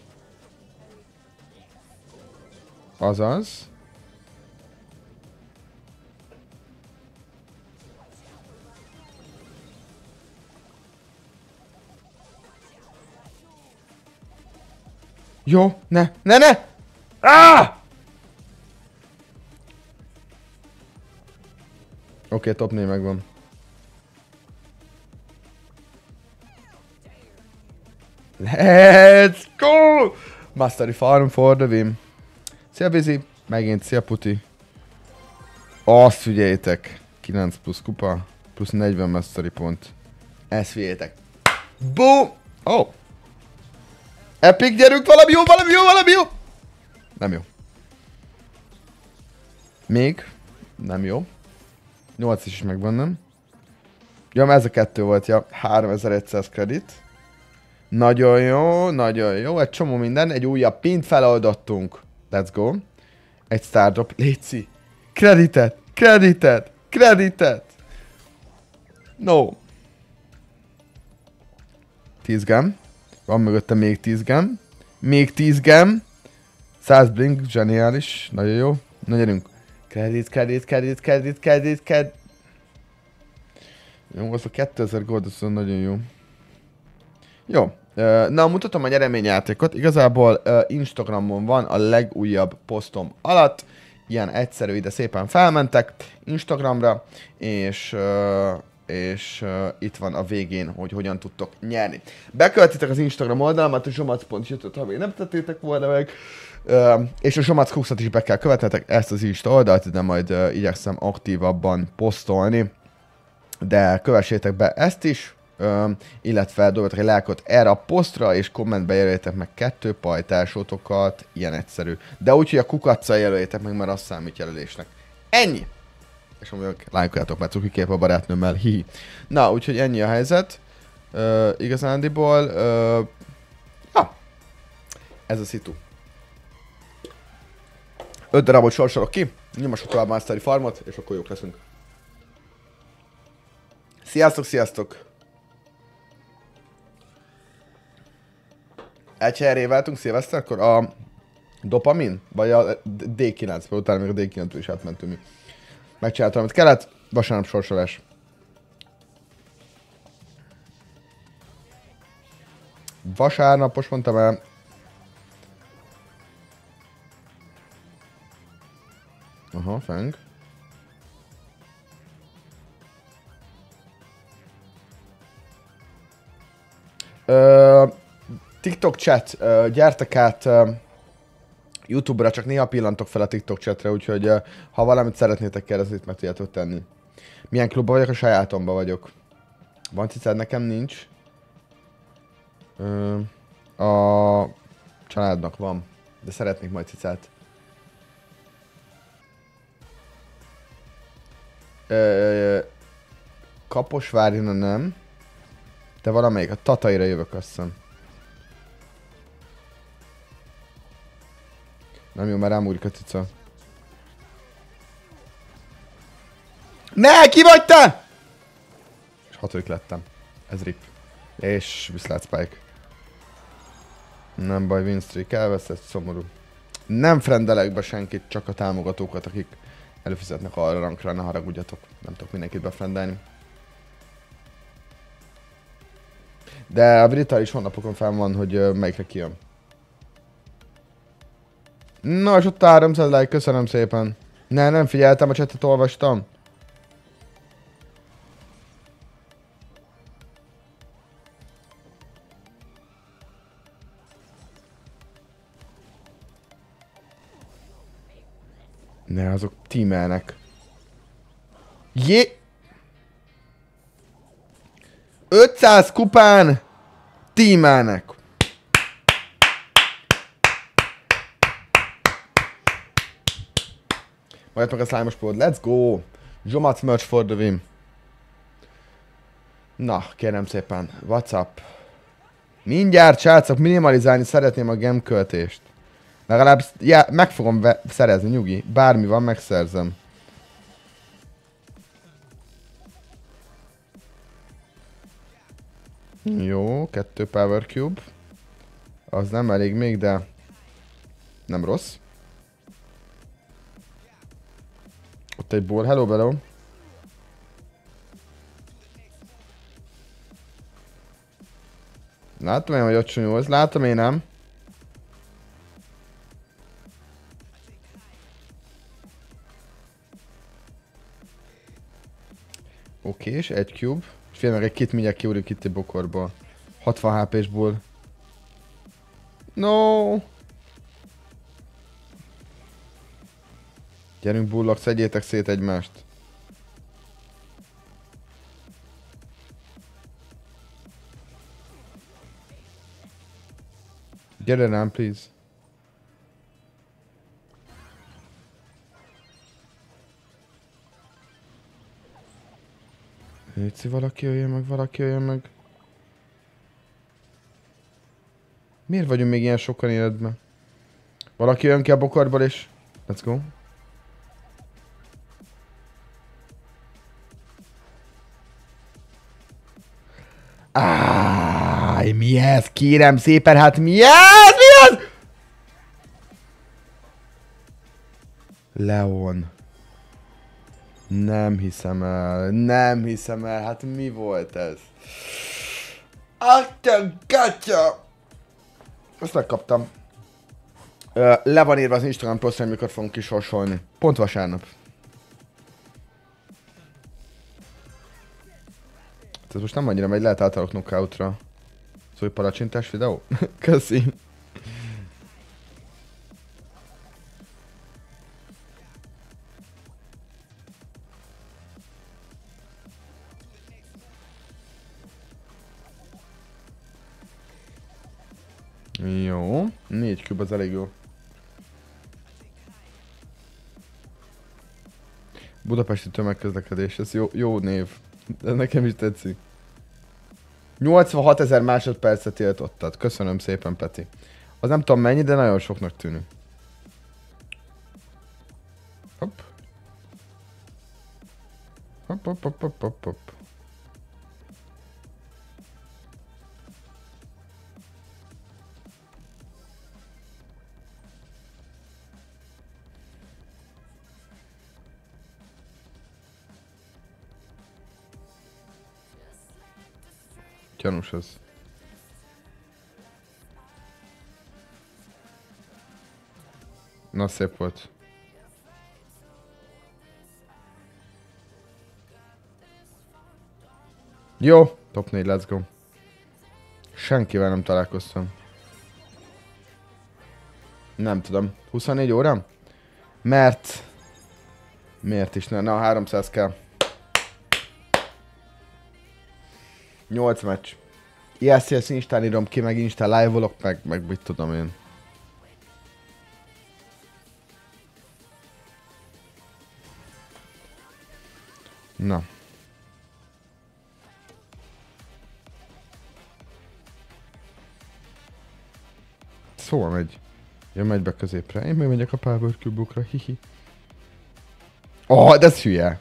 Azaz. Jó, ne, ne, ne! Ah! Oké, okay, top négy megvan. Let's go! Mastery farm for the win. Szia Bizi, megint szia Puti. Azt figyeljétek. kilenc plusz kupa, plusz negyven mastery pont. Ezt figyeljétek. Boom! Oh! Epic, gyerünk, valami jó, valami jó, valami jó! Nem jó. Még? Nem jó. nyolc is megvan, nem? Ja, ez a kettő volt, ja. háromezer-száz kredit. Nagyon jó, nagyon jó. Egy csomó minden, egy újabb pint feloldottunk. Let's go. Egy stardrop. Léci. Kreditet, kreditet, kreditet. No. tíz gem. Van mögötte még tíz gem. Még tíz gem. száz blink, zseniális. Nagyon jó. Na gyerünk. Kredit, kredit, kredit, kredit, kredit, kredit. Jó, az a kétezer gold, az nagyon jó. Jó. Na, mutatom a nyereményjátékot. Igazából Instagramon van a legújabb posztom alatt. Ilyen egyszerű, ide szépen felmentek Instagramra, és, és itt van a végén, hogy hogyan tudtok nyerni. Beköltitek az Instagram oldalamat, a zsomac pont jutott, ha még nem tettétek volna meg. Uh, és a Zsomac Cooksot is be kell követnetek, ezt az Insta oldalt, de majd uh, igyekszem aktívabban posztolni. De kövessétek be ezt is, uh, illetve dobjatok egy lájkot erre a posztra, és kommentbe jelöljétek meg kettő pajtásotokat, ilyen egyszerű. De úgy, hogy a kukaccal jelöljétek meg, mert az számít jelölésnek. Ennyi! És amúgy lájkoljátok, mert cuki kép a barátnőmmel, hihi. Na, úgyhogy ennyi a helyzet. Uh, igazándiból, uh, ja, ez a szitu. öt darabot sorsolok ki, nyomassuk tovább Mastery farmot, és akkor jók leszünk. Sziasztok, sziasztok! Egy helyre váltunk szilveszterkor a dopamin, vagy a dé kilenc, vagy utána még a dé kilencből is átmentünk mi. Megcsináltam, amit kellett, vasárnap sorsolás. Vasárnap, most mondtam el. Aha, feng. Ö, TikTok chat, ö, gyertek át ö, YouTube-ra, csak néha pillantok fel a TikTok chatre, úgyhogy ö, ha valamit szeretnétek kérdezni, itt meg tudjátok tenni. Milyen klubban vagyok? A sajátomban vagyok. Van cicád? Nekem nincs. Ö, a családnak van, de szeretnék majd cicát. Ö, Kaposvárina nem. De valamelyik, a Tataira jövök, azt hiszem. Nem jó, már rámúlik a cica. Ne, ki vagy te?! És hatodik lettem. Ez rip. És viszlát Spike. Nem baj, winstreak elveszett, szomorú. Nem frendelek be senkit, csak a támogatókat, akik előfizetnek arra rankra, ne haragudjatok. Nem tudok mindenkit befrendelni. De a brutális honlapokon fel van, hogy uh, melyikre kijön. Na, és ott háromszáz like, köszönöm szépen. Ne, nem figyeltem, a chatet olvastam. Ne, azok teamelnek. Jé! ötszáz kupán teamelnek. Majd meg a slime-os pród. Let's go! Zsomac merch for the win. Na, kérem szépen. What's up? Mindjárt, srácok, minimalizálni szeretném a gemköltést. Legalább já, meg fogom szerezni, nyugi. Bármi van, megszerzem. Jó, kettő Power Cube. Az nem elég még, de nem rossz. Ott egy bor, hello, hello. Látom én, hogy ott csúnyolsz, látom én nem. Oké, és egy cube. És fél meg egy kit mindjárt kiúrik itt egy bokorból. hatvan há pés-ból. No. Gyerünk bullok, szedjétek szét egymást. Gyere rám, please. Léci, valaki jöjjön meg, valaki jöjjön meg. Miért vagyunk még ilyen sokan életben? Valaki jön ki a bokorból és... Let's go. Ááááj, mi ez? Kérem szépen, hát mi ez? Mi ez? Leon. Nem hiszem el, nem hiszem el, hát mi volt ez? Atya gatya! Azt megkaptam. Ö, le van írva az Instagram posztra, hogy mikor fogunk kisorsolni. Pont vasárnap. Ez most nem annyira megy, lehet átalak knockoutra. Szóval palacsintás videó? Köszi. Jó, négy kub az elég jó. Budapesti tömegközlekedés, ez jó, jó név. Ez nekem is tetszik. nyolcvanhatezer másodpercet tiltottad. Köszönöm szépen, Peti. Az nem tudom mennyi, de nagyon soknak tűnik. Hopp. Hopp, hopp, hopp, hopp, hopp, hopp. Gyanús ez. Na, szép volt. Jó, top négy, let's go. Senkivel nem találkoztam. Nem tudom. huszonnégy óra? Mert... Miért is ne? Na, háromszáz kell. nyolc meccs. i es es Instán írom ki, meg Instán live-olok, meg, meg mit tudom én. Na. Szóval megy. Jön megy be középre. Én még megyek a Power Cube-okra, hihi. Oh, de ez hülye.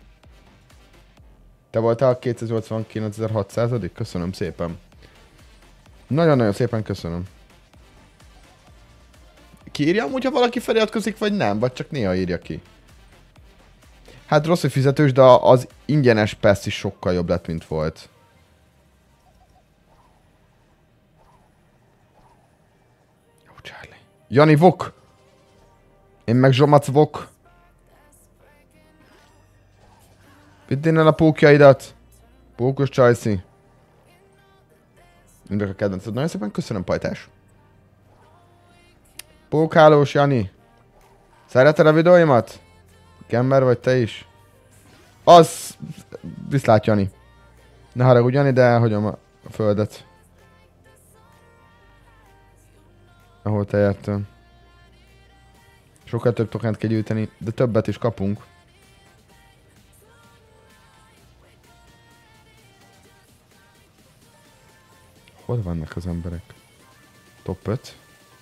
Te voltál a kétszáznyolcvankilencezer-hatszázadik? Köszönöm szépen. Nagyon-nagyon szépen köszönöm. Kiírja amúgy, ha valaki feliratkozik, vagy nem? Vagy csak néha írja ki? Hát rossz, hogy fizetős, de az ingyenes pass is sokkal jobb lett, mint volt. Jó, Charlie. Jani Vok! Én meg Zsomac Vok. Vidd innen a pókjaidat. Pókos Csajci. Mindek a kedvenced. Nagyon szépen köszönöm, pajtás. Pókhálós Jani. Szereted a videóimat? Kember vagy te is? Az... Viszlát, Jani. Ne haragudj, Jani, de elhagyom a földet. Ahol te jöttél. Sokkal több tokent kell gyűjteni, de többet is kapunk. Hol vannak az emberek? Top öt.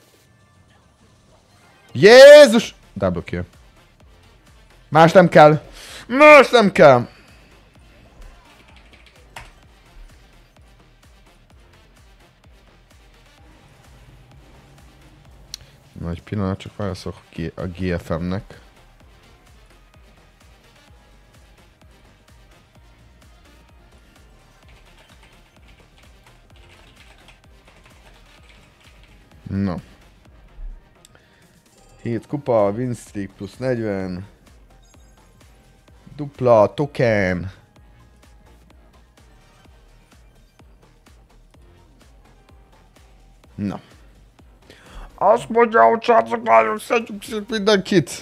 Jézus! Double kill. Más nem kell. Más nem kell. Nagy pillanat, csak válaszolok a gé ef em-nek. No. hét kupa, win streak plusz negyven. Dupla, token. Na. Azt mondja, hogy srácok, nagyon szedjük szét mindenkit.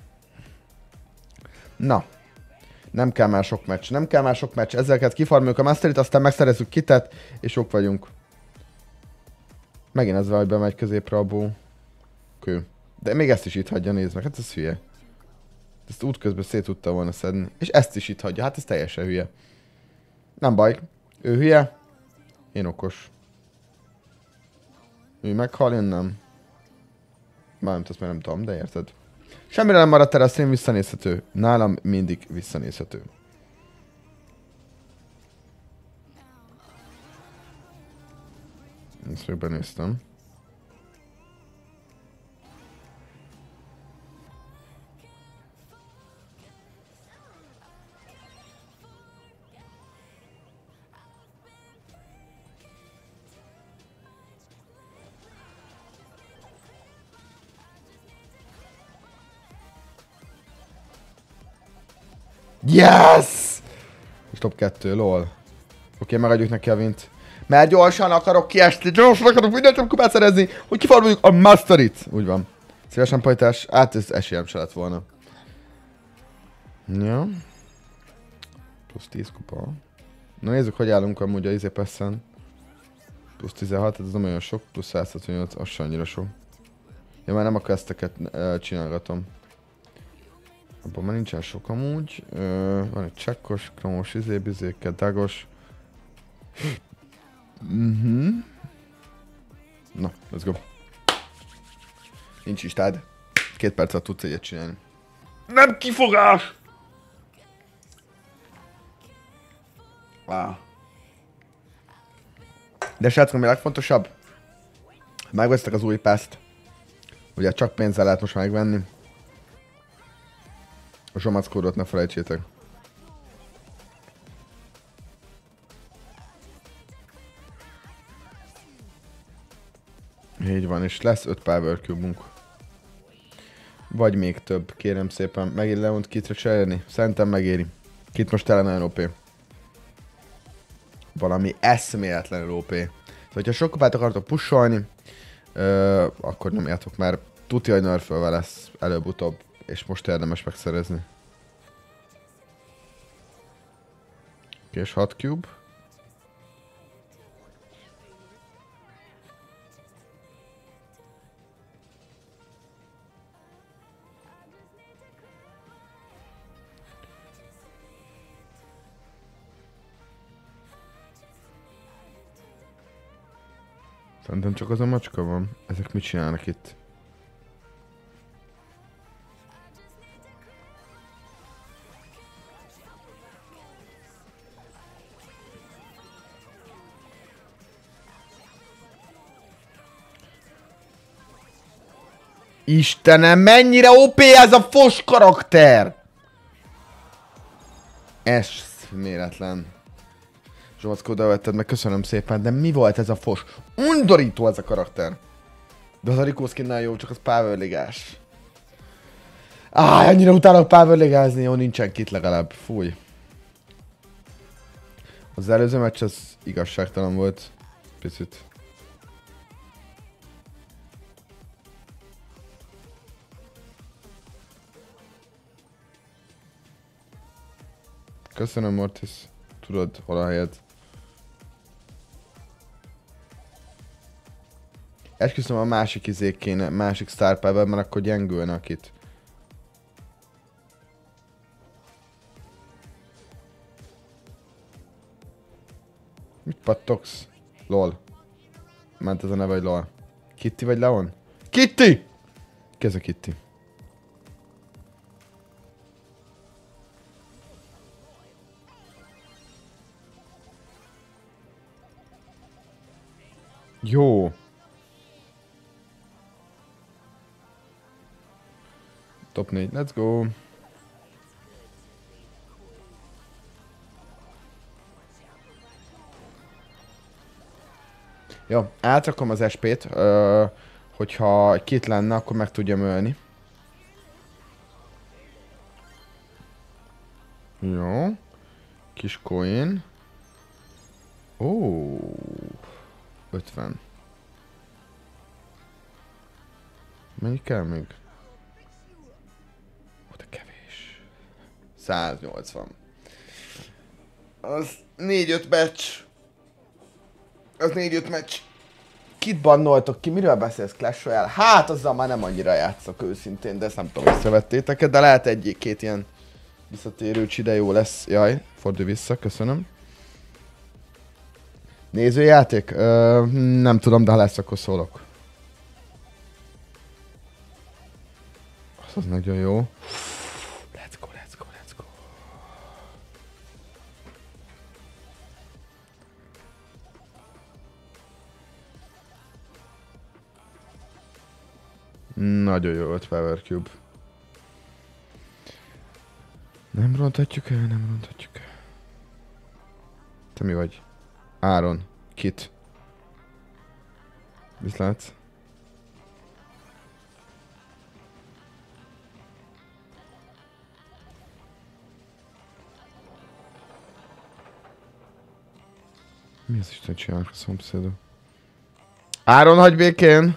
Na. Nem kell már sok meccs, nem kell már sok meccs. Ezeket kifarmoljuk a Masterit, aztán megszerezzük kitet, és sok vagyunk. Megint ez valahogy bemegy középre a bó. Kő. De még ezt is itt hagyja, nézd meg, hát ez hülye. Ezt útközben szét tudta volna szedni. És ezt is itt hagyja, hát ez teljesen hülye. Nem baj. Ő hülye. Én okos. Ő meghal, én nem. Mármint azt már nem tudom, de érted. Semmire nem maradt el a stream, visszanézhető. Nálam mindig visszanézhető. Ezt még benéztem. Yes! És top kettő, lol. Oké, okay, megadjuk neki a vint. Mert gyorsan akarok kiesni, gyorsan akarok mindent nem kupát szerezni, hogy kifarmoljuk a Masterit. Úgy van. Szívesen pajtás, hát ez esélyem se lett volna. Ja. Plusz tíz kupa. Na nézzük, hogy állunk amúgy a izé passzen. Plusz tizenhat, ez nem olyan sok, plusz száz hatvannyolc, az se annyira sok. Ja, már nem a questeket uh, csinálgatom. Abban már nincsen sok amúgy. Uh, van egy csekkos, kromos, izébizéke, dagos. Mhm. Na, let's go. Nincs is tád. Két perc alatt tudsz egyet csinálni. Nem kifogás! Wow. De srácok, ami a legfontosabb, megvesztek az új paszt. Ugye csak pénzzel lehet most megvenni. A Zsomac kódot ne felejtsétek. Így van, és lesz öt Power Cube-unk. Vagy még több, kérem szépen. Megint Leont kitre cserélni? Szerintem megéri. Kit most tele nagyon o pé. Valami eszméletlenül o pé. Szóval, hogyha sok kupát akartok pusolni, ö, akkor nem játok, mert tuti, hogy nerfölve lesz előbb-utóbb. És most érdemes megszerezni. És hat cube. Szerintem csak az a macska van. Ezek mit csinálnak itt? Istenem, mennyire ó pé ez a fos karakter! Ez méretlen. Zsolcko, oda vetted meg, köszönöm szépen, de mi volt ez a fos? Undorító ez a karakter. De az a Rico skinnál jó, csak az powerligás. Áj, annyira utálok powerligázni, jó, nincsen kit legalább, fúj. Az előző meccs az igazságtalan volt. Picit. Köszönöm, Mortis. Tudod, hol a helyed. Esküszöm, a másik izék kéne, másik Star Power, mert akkor gyengülne akit. Mit pattogsz? Lol. Ment ez a neve, vagy lol. Kitty vagy Leon? Kitty! Ki ez a Kitty? Jó. Top négy, let's go. Jó, átrakom az es pét, ö, hogyha két lenne, akkor meg tudjam ölni. Jó. Kis coin. Ó. ötven. Mennyi kell még? Ó, de kevés. száznyolcvan. Az négy-öt meccs. Az négy-öt meccs. Kit bannoltok ki? Miről beszélsz, Clash Royale? Hát azzal már nem annyira játszok őszintén, de ezt nem tudom, észrevettétek, de lehet egy-két ilyen visszatérő cside jó lesz. Jaj, fordulj vissza, köszönöm. Nézőjáték? Ö, nem tudom, de ha lesz, akkor szólok. Az az nagyon jó. Let's go, let's go, let's go. Nagyon jó öt Power Cube. Nem rontatjuk el, nem rontatjuk el. Te mi vagy? Áron. Kit. Viszlátsz? Mi az Isten csinálnak a szomszédok? Áron, hagyj békén!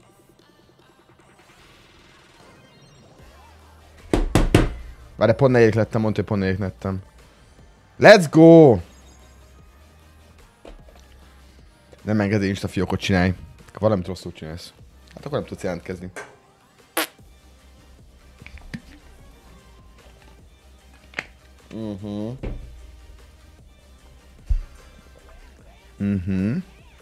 Várj, pont negyedik lettem, mondta, hogy pont negyedik lettem. Let's go! Nem engedi Insta fiókot csinálj. Valamit rosszul csinálsz. Hát akkor nem tudsz jelentkezni. Mhm. Mhm.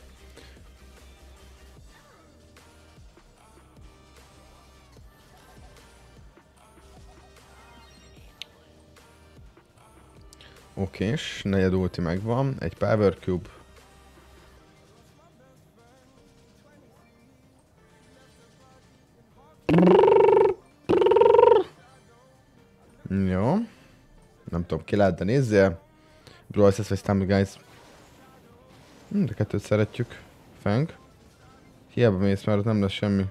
Okés, negyed ulti megvan, egy Power Cube. Jó. Nem tudom, ki lehet, de nézzél. Brawl Stars vagy Stumble Guys. Hm, de kettőt szeretjük. Fang. Hiába mész, mert ott nem lesz semmi.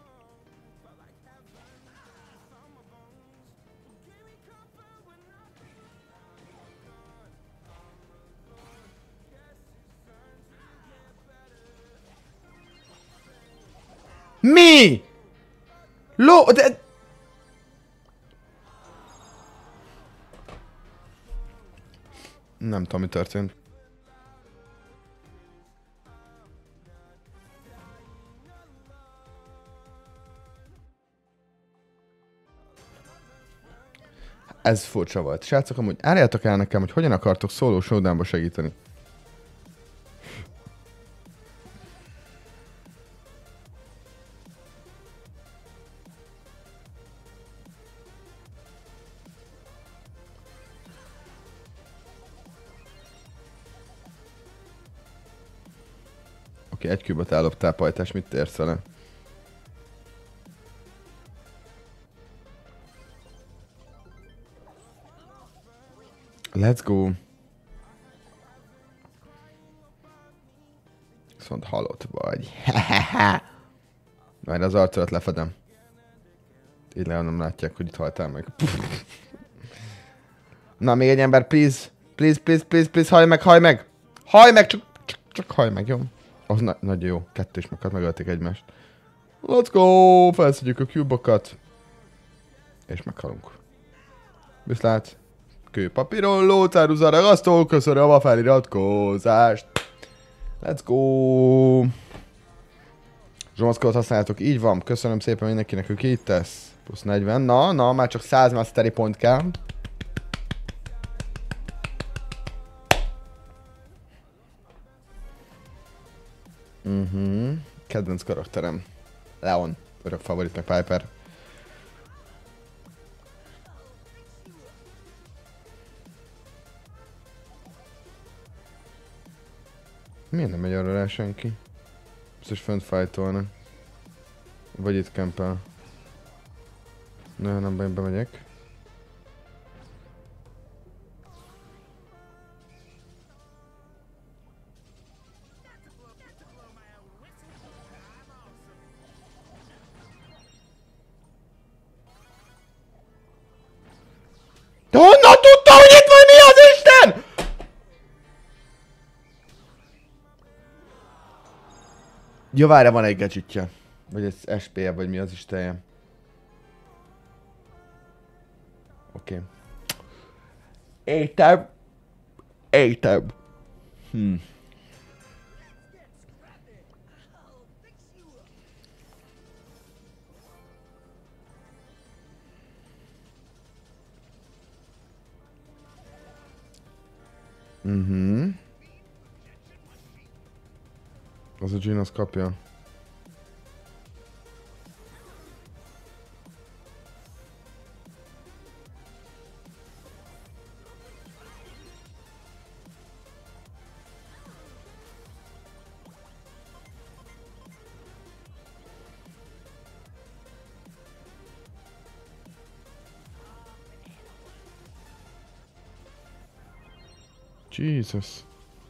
Mi? Ló, de... Nem tudom, mi történt. Ez furcsa volt. Srácok, amúgy árjátok el nekem, hogy hogyan akartok szóló showdownba segíteni. Oké, egy küböt elloptál, pajtás, mit érsz vele? Let's go! Viszont halott vagy. Majd az arcodat lefedem. Így legalább nem látják, hogy itt haltál meg. Na, még egy ember, please. Please, please, please, please, hallj meg, hallj meg! Hallj meg, csak, csak, csak hallj meg, jó? Az na nagyon jó. Kettő is meghat, megölték egymást. Let's go! Felszedjük a cubokat. És meghalunk. Viszlát. Kőpapírolló, ceruza, ragasztó, köszönöm a feliratkozást. Let's go! Zsomaszkodot használjátok, így van. Köszönöm szépen mindenkinek, aki itt tesz. Plusz negyven. Na, na, már csak száz mastery pont kell. Mhm. Kedvenc karakterem. Leon. Örök favorit, meg Piper. Miért nem megy arra rá senki? Biztos fönt fájtolnak. Vagy itt kempel. Na, nem baj, bemegyek. De honnan tudta, hogy itt van, mi az Isten? Jó, várja, van egy gadgetja. Vagy ez es pé-je, vagy mi az istenje. Oké. Okay. Értem. Értem. Hm. Mhm. Az a Jean az kapja. Jesus.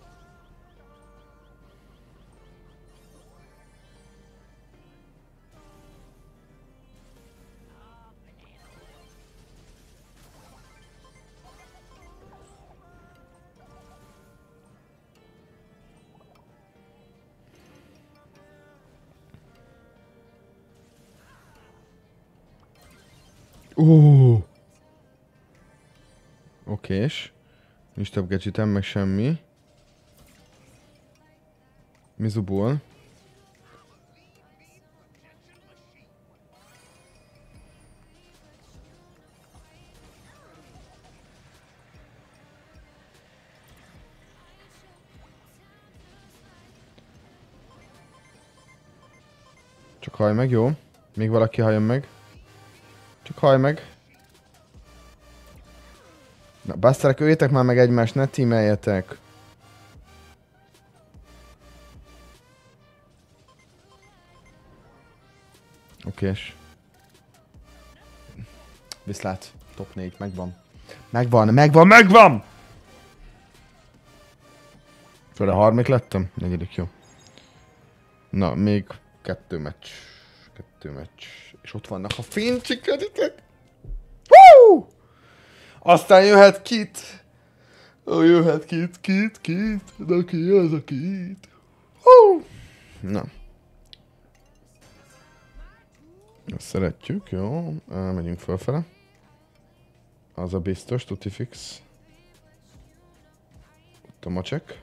Ó. Okés. Nincs több gadgetem, meg semmi. Mizuból. Csak hallj meg, jó? Még valaki halljon meg. Csak hallj meg. Na, baszterek, öljétek már meg egymást, ne tímeljetek. Okés. Viszlát. Top négy, megvan. Megvan, megvan, megvan! Főle harmadik lettem? Negyedik, jó. Na, még kettő meccs. Kettő meccs. És ott vannak a fincsi kreditek. Woo! Aztán jöhet Kit. Ó, jöhet Kit, Kit, Kit. De ki az a Kit? Woo! Na. Ezt szeretjük, jó. Megyünk fölfele. Az a biztos, tuti fix. Ott a macsek.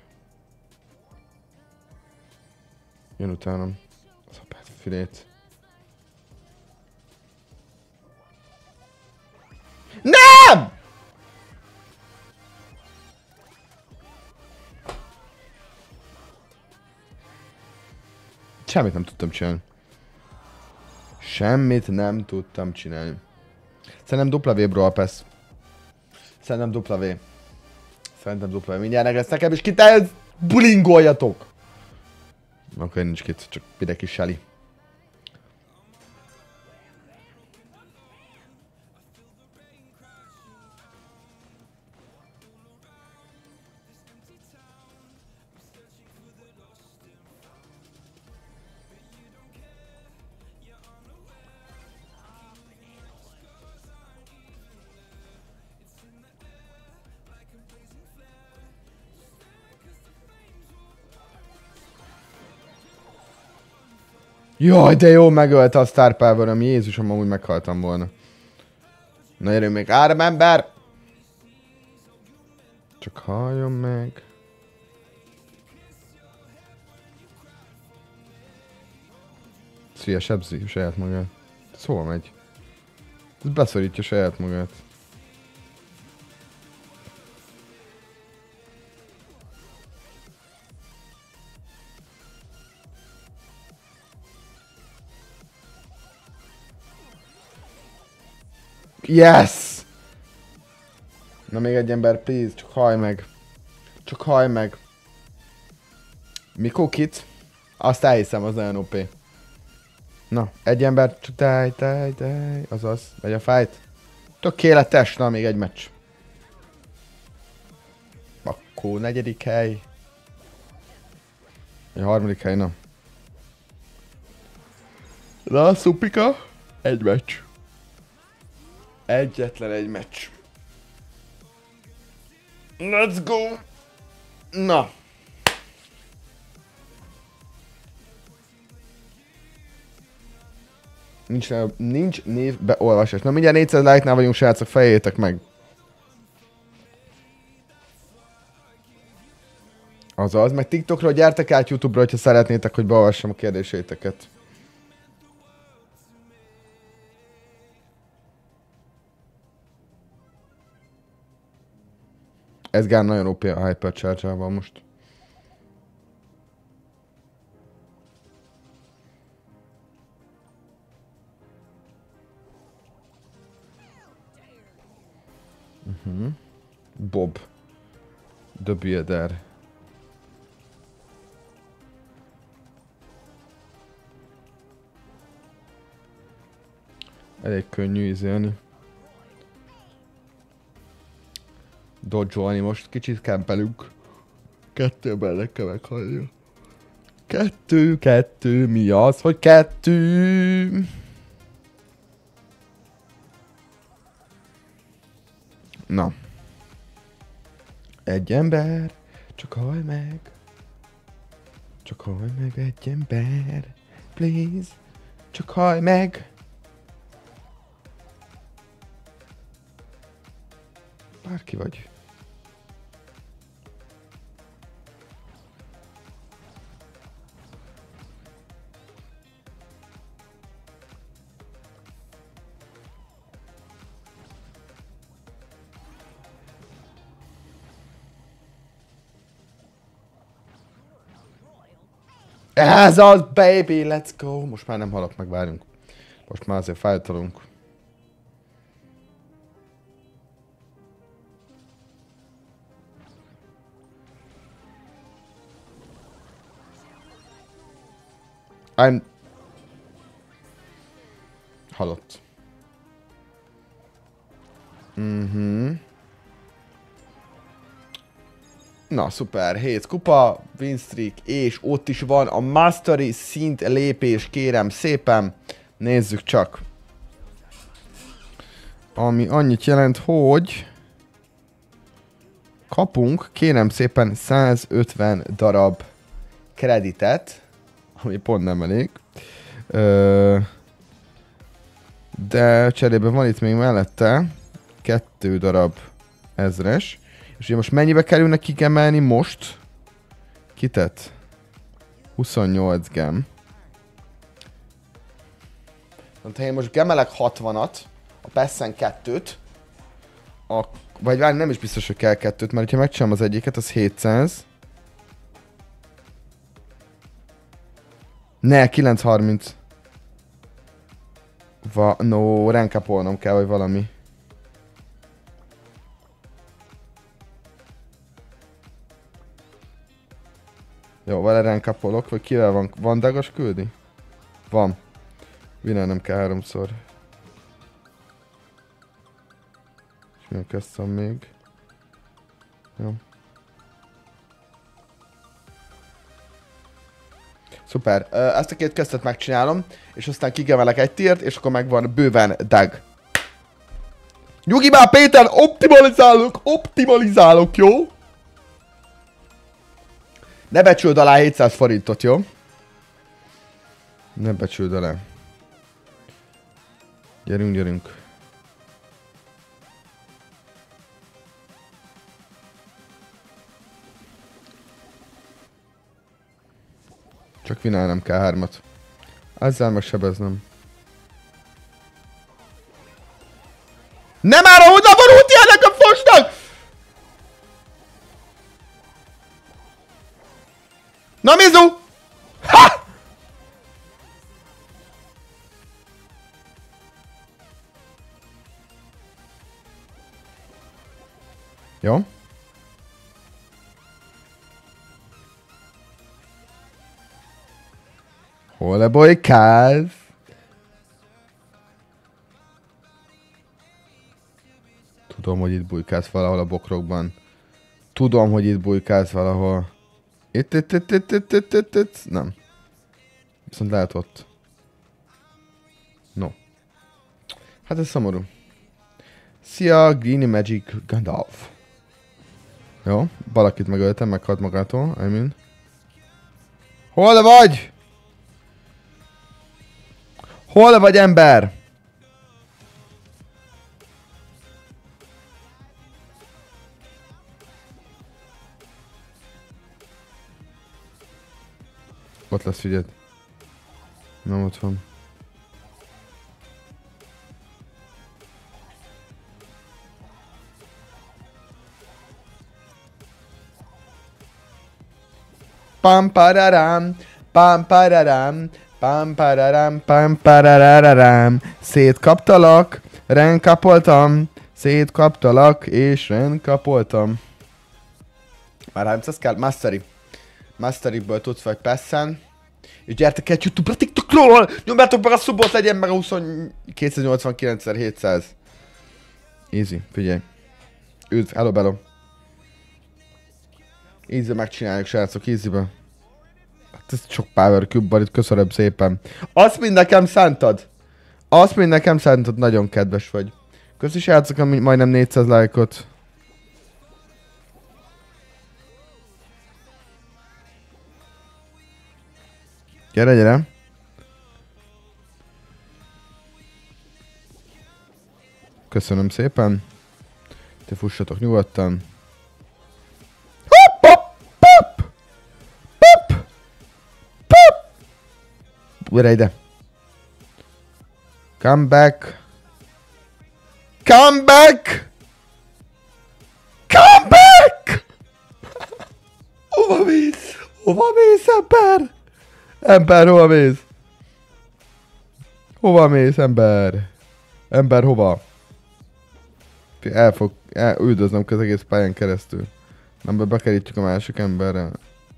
Jön utánam. Az apát fülét. Nem! Semmit nem tudtam csinálni. Semmit nem tudtam csinálni. Szerintem W Brawl Pass. Szerintem W. Szerintem W. Mindjárt meg lesz nekem, és ki te bulingoljatok! Akkor nincs kit, csak mindenki Shelly. Jaj, de jó, megölte a Star Power-öm. Jézusom, amúgy meghaltam volna. Na gyerünk még, áramember! Csak halljon meg. Szia, sebzi saját magát. Ez hol megy? Ez beszorítja saját magát. Yes! Na még egy ember, please, csak hallj meg. Csak hallj meg. Mikó kit? Azt elhiszem, az nagyon o pé. Na, egy ember, csak dej, dej, dej, azaz, megy a fight. Tökéletes, na még egy meccs. Akkor negyedik hely. A harmadik hely, na. Na, szupika. Egy meccs. Egyetlen egy meccs. Let's go! Na. Nincs, nincs név beolvasás. Na mindjárt négyszáz like-nál vagyunk, srácok, feljétek meg. Azaz, meg TikTokról gyertek át YouTube-ra, hogyha szeretnétek, hogy beolvassam a kérdéseiteket. Edgar nagyon o pé a Hypercharge-ával most. Uh-huh. Bob. The Builder. Elég könnyű izélni. Dodge-olni most, kicsit kempelünk. Kettőben le kell meghalni. Kettő, kettő, mi az, hogy kettő? Na. Egy ember, csak hallj meg. Csak hallj meg egy ember, please. Csak hallj meg. Bárki vagy. Ez az, baby, let's go! Most már nem halok meg, várjunk. Most már azért fájtolunk. I'm... Halott. Mhm. Na, szuper, hét kupa, win streak, és ott is van a mastery szint lépés, kérem szépen. Nézzük csak. Ami annyit jelent, hogy kapunk, kérem szépen, százötven darab kreditet, ami pont nem elég. Ö, de cserében van itt még mellette kettő darab ezres. És ugye most mennyibe kerülne kikemelni most? Kitet? huszonnyolc gem. Ha én most gemelek hatvanat, a Pessen kettőt, a, vagy várj, nem is biztos, hogy kell kettőt, mert ha megcsinálom az egyiket, az hétszáz. Ne, kilencszázharminc. Va, no, rankapolnom kell, vagy valami. Jó, Valerian kapolok, vagy kivel van? Van dagas küldi? Van. Vinelnem kell háromszor. És milyen kezdtem még? Jó. Szuper. Ezt a két kezdet megcsinálom, és aztán kigemelek egy tiert, és akkor megvan bőven dag. Nyugi már Péter, optimalizálok, optimalizálok, jó? Ne becsüld alá hétszáz forintot, jó? Ne becsüld alá. Gyerünk, gyerünk. Csak vinálnom kell hármat. Ezzel megsebeznem. Nem már a oda van úti ennek a fosnak! Na Mizu! Ha! Jó. Hol a bolykáz? Tudom, hogy itt bujkálsz valahol a bokrokban. Tudom, hogy itt bujkálsz valahol. Itt, itt, itt, itt, itt, itt, itt, itt. Nem. Viszont lehet ott. No. Hát ez szomorú. Szia, Greeny Magic Gandalf. Jó, valakit megöltem, meghalt magától, I mean. Hol vagy? Hol vagy, ember? Ott lesz, figyeld. Nem ott van. Pam pararam, pam pararam, pam pararam, pam parararam. Szétkaptalak, renkapoltam, szétkaptalak és renkapoltam. Már háromszáz kell, Mastery. Masteryből tudsz vagy Passen. És gyertek el YouTube-ra, TikTokról! Nyomjátok meg a subot, legyen meg a kétszáznyolcvankilencezer-hétszáz. Easy, figyelj. Üdv, hello bello. Easy megcsináljuk, srácok, easy-be. Hát ez sok power cube-ban itt, köszönöm szépen. Azt mind nekem szántad. Azt mind nekem szántad, nagyon kedves vagy. Köszi srácok, ami majdnem négyszáz lájkot. Gyere, gyere. Köszönöm szépen. Te fussatok nyugodtan. Hopp, hopp, hopp, hopp, hopp. Gyere ide. Come back. Come back. Come back. Hova mész? Hova mész, ember? Ember, hova mész? Hova mész, ember? Ember, hova? El fog... El, üldöznem az egész pályán keresztül. Nem, be bekerítjük a másik emberre.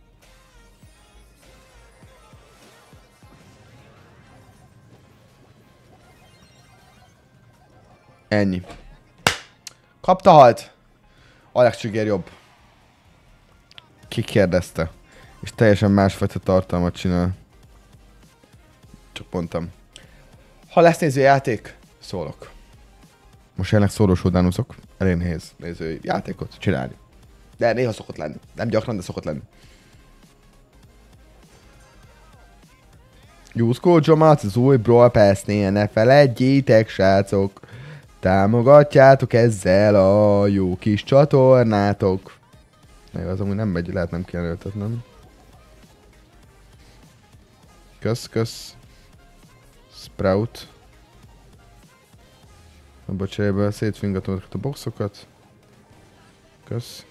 Ennyi. Kapta, halt! Alex Trigger jobb. Ki kérdezte? És teljesen másfajta tartalmat csinál. Csak mondtam. Ha lesz nézőjáték, szólok. Most jelenleg szólós oldánúzok. Elég nehéz nézőjátékot csinálni. De néha szokott lenni. Nem gyakran, de szokott lenni. Use code Jomat az új Brawl Pass-nél, ne feledjétek, srácok. Támogatjátok ezzel a jó kis csatornátok. Na jó, az amúgy nem megy, lehet nem kéne öltetnem. Kösz, kösz. Sprout. Abba cserébe szétfingatom a boxokat. Kösz.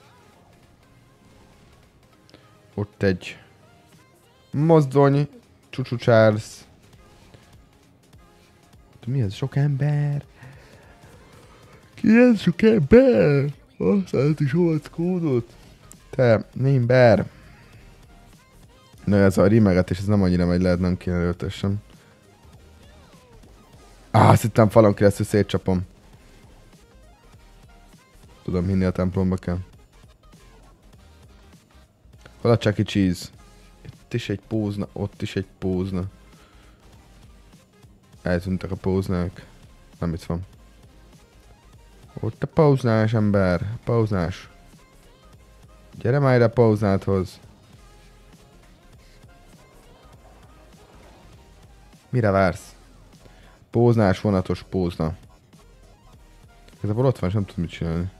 Ott egy mozdony. Csúcsú Charles. Mi ez? Sok ember? Ki ez sok ember? Használt is volt kódot. Te, ember. Na ez a rimeget, és ez nem annyira megy, lehet nem kéne előtessem. Á, azt hittem falon keresztül szétcsapom. Tudom hinni, a templomba kell. Hol a Chuck E. Cheese? Itt is egy pózna, ott is egy pózna. Eltűntek a póznák. Nem itt van. Ott a póznás ember. Póznás. Gyere már ide a póznáthoz. Mire vársz? Póznás, vonatos pózna. Ez abból ott van, és nem tudom mit csinálni.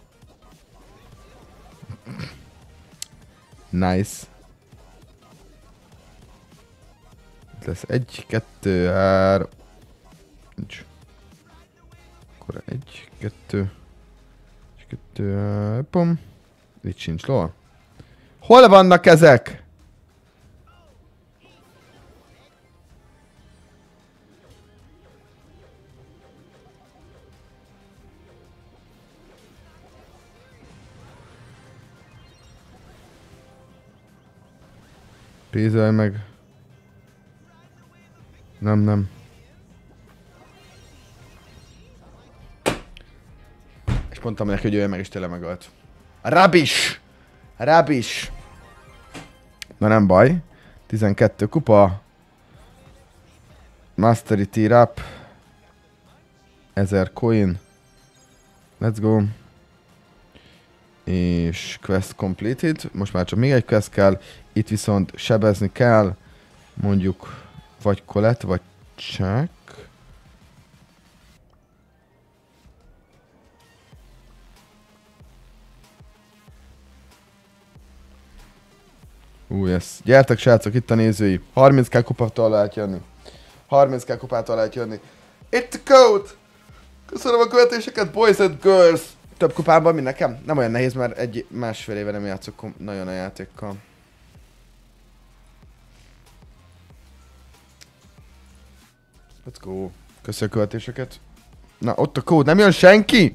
Nice. Itt lesz egy, kettő, három. Nincs. Akkor egy, kettő. És kettő, három. Pom. Itt sincs ló. Hol vannak ezek? Pénzelj meg. Nem, nem. És mondtam neki, hogy jöjjön meg, és tényleg megölt. Rabis! Rabis! Na nem baj. tizenkettő kupa. Mastery Rap. ezer coin. Let's go. És quest completed. Most már csak még egy quest kell. Itt viszont sebezni kell. Mondjuk vagy Colette, vagy Chuck. Ú, yes. Gyertek srácok, itt a nézői. harminc k kupától lehet jönni. harminc k kupától lehet jönni. Itt a code! Köszönöm a követéseket, boys and girls! Több kupában, mint nekem. Nem olyan nehéz, mert egy másfél éve nem játszok nagyon a játékkal. Let's go. Köszönöm a követéseket. Na, ott a kód, nem jön senki?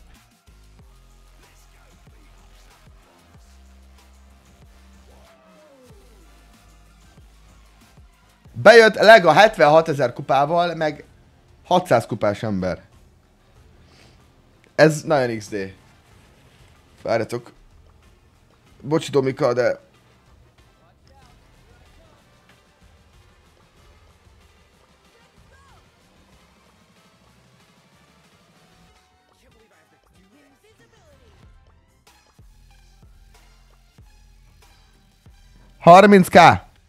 Bejött Lega hetvenhat ezer kupával, meg hatszáz kupás ember. Ez nagyon iksz dé. Várjatok. Bocsi Domika, de... harminc k!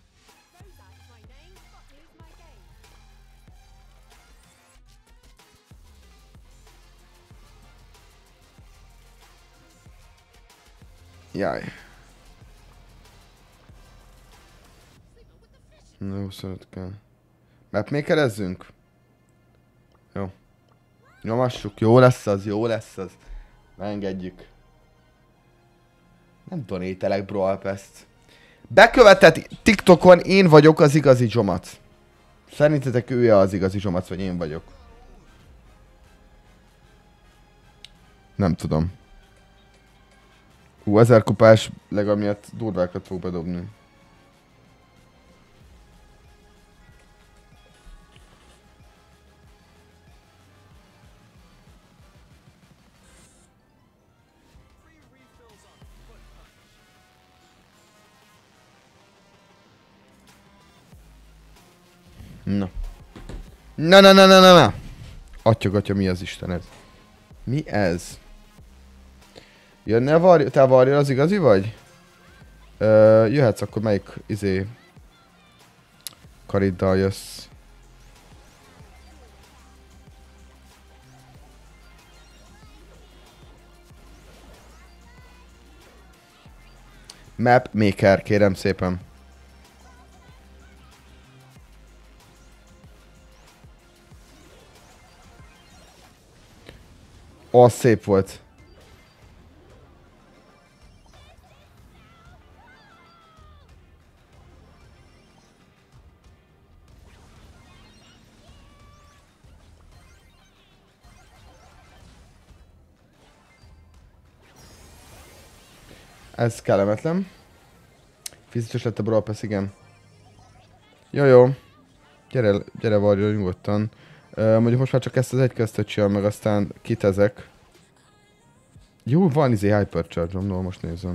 Jaj. Na, huszonöt k. Mapmakerezzünk? Jó. Nyomassuk, jó lesz az, jó lesz az. Ne engedjük. Nem donételek Brawl Pass-t. Bekövetett TikTokon én vagyok az igazi Zsomac. Szerintetek ő az igazi Zsomac, vagy én vagyok? Nem tudom. Hú, ezer kupás Lega miatt durvákat fog bedobni. Na. Na na na na na na. Atyagatya, mi az Isten ez? Mi ez? Jönne a Warrior? Te a Warrior az igazi vagy? Ö, jöhetsz, akkor melyik izé... Kariddal jössz? Map Maker, kérem szépen. Az szép volt. Ez kellemetlen. Fizetős lett a Brawl Pass, igen. Jó, jó. Gyere, gyere Warrior, nyugodtan. Uh, mondjuk most már csak ezt az egy kezdet csinálom, meg aztán kitezek. Jó, van izé Hypercharge-om, no, most nézem.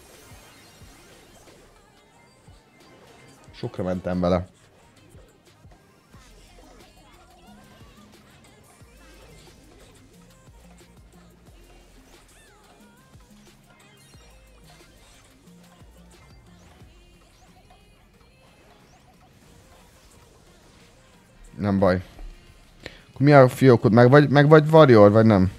Sokra mentem vele. Nem baj. Mi a fiókod? Meg vagy, meg vagy Warrior, vagy nem?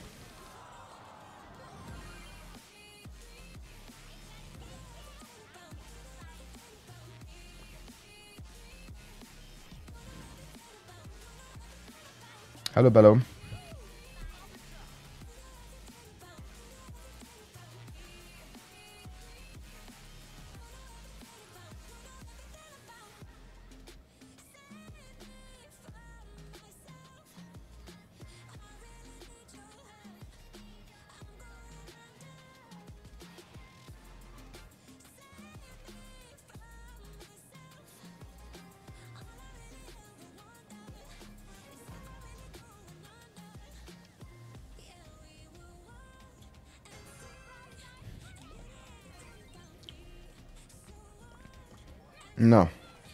Hello, bello. Na.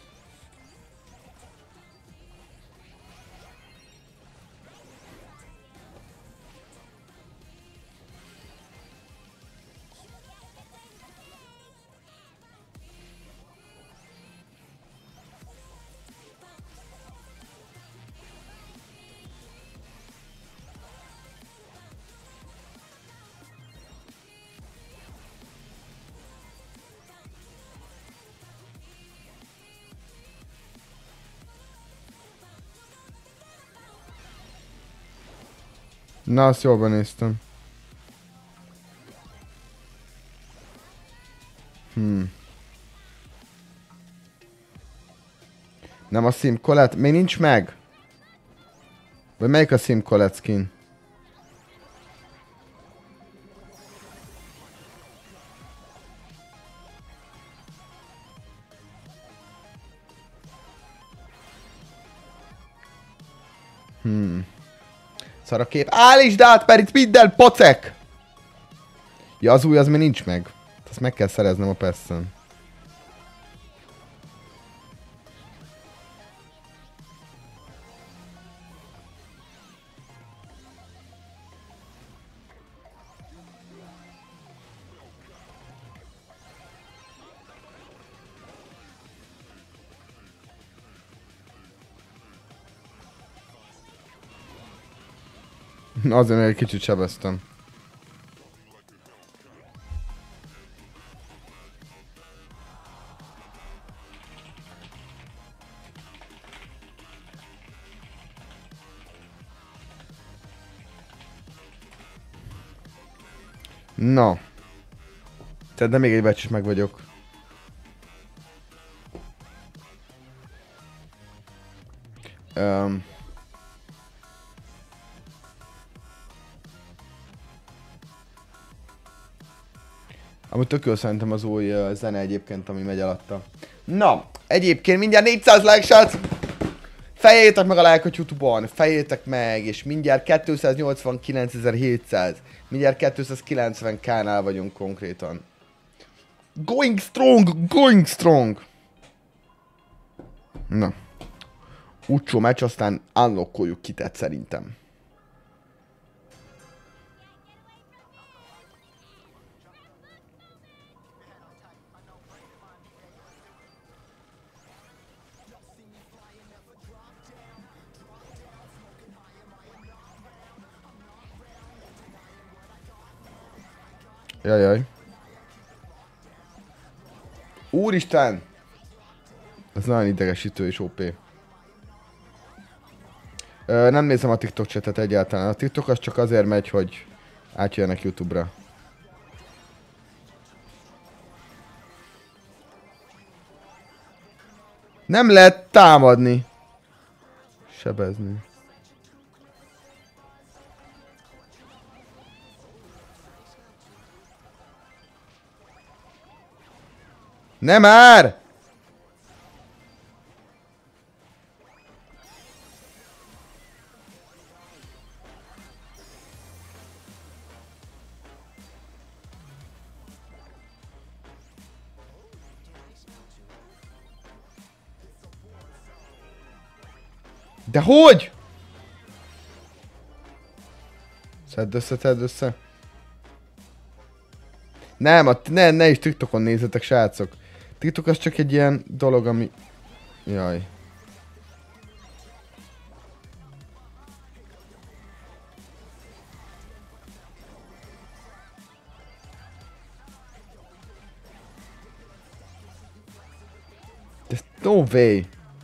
Na, azt jól benéztem. Hmm. Nem a Sim Colette? Még nincs meg? Vagy melyik a Sim Colette skin? Hmm. Szar a kép. Állítsd át, mert itt minden pocek! Ja, az új az még nincs meg. Azt meg kell szereznem a persze. Azért egy kicsit sebeztem. Na. Tehát de még egy meccs is meg vagyok. Um. Amúgy tököl szerintem az új uh, zene egyébként, ami megy alatta. Na, egyébként mindjárt négyszáz like, srác! Fejeljétek meg a like-ot YouTube-on, fejeljétek meg, és mindjárt kétszáznyolcvankilencezer-hétszáz. Mindjárt kétszázkilencven k-nál vagyunk konkrétan. Going strong, going strong! Na. Utcsó meccs, aztán unlockoljuk kitet szerintem. Jajjaj. Úristen! Ez nagyon idegesítő és ó pé. Ö, nem nézem a TikTok chatet egyáltalán. A TikTok az csak azért megy, hogy átjöjjenek YouTube-ra. Nem lehet támadni. Sebezni. Nem már! De hogy? Szedd össze, szedd össze. Nem, a, ne, ne is TikTokon nézzetek, srácok. TikTok az csak egy ilyen dolog, ami... Jaj. There's no way.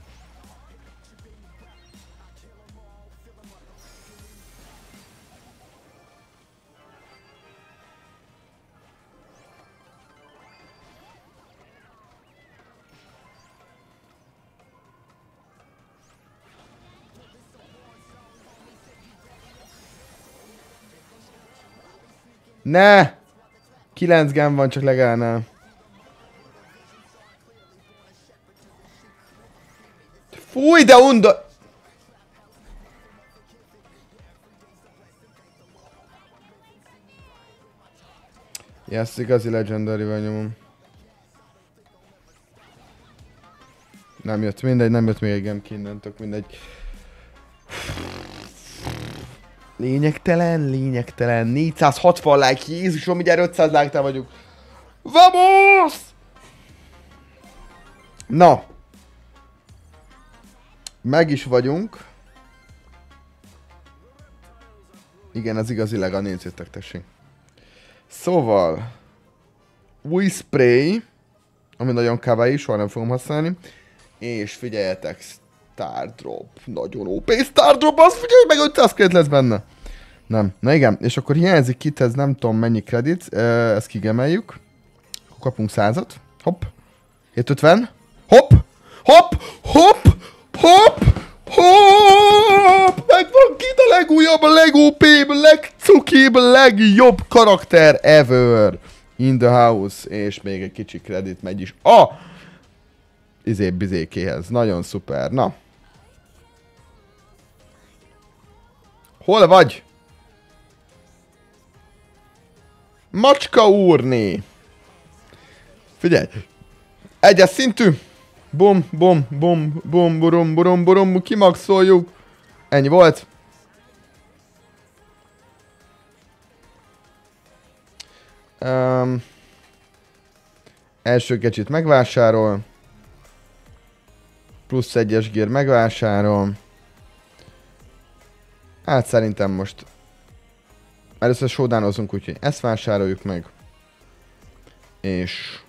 Ne! kilenc gem van csak legálnál. Fúj, de undor... Yes, igazi legendary-vel nyomom. Nem jött, mindegy, nem jött még egy gem ki innen, tök mindegy. Lényegtelen, lényegtelen. négyszázhatvan like, Jézusom, mindjárt ötszáz like-nál vagyunk. Vamos! Na. Meg is vagyunk. Igen, az igazileg a nézzétek, tessék. Szóval. Új spray. Ami nagyon kawaii, soha nem fogom használni. És figyeljetek. Stardrop. Nagyon ó pé Stardrop, az figyelj meg, ötszáz kredit lesz benne. Nem. Na igen, és akkor hiányzik itt, ez nem tudom mennyi kredit. Ezt kigemeljük. Akkor kapunk százat. Hopp. hétszázötven. Hopp. Hopp. Hopp. Hopp. Hopp. Megvan kit a legújabb, a legó pébb, legcukibb, legjobb karakter ever. In the house. És még egy kicsi kredit megy is. A ah! izé bizékéhez. Nagyon szuper. Na. Hol vagy? Macska úrné! Figyelj! Egyes szintű! Bum, bum, bum, bum, burum, burum, burum, kimaxoljuk. Ennyi volt. Um, első kecsit megvásárol. Plusz egyes gér megvásárol. Hát szerintem most először showdownozunk, úgyhogy ezt vásároljuk meg. És...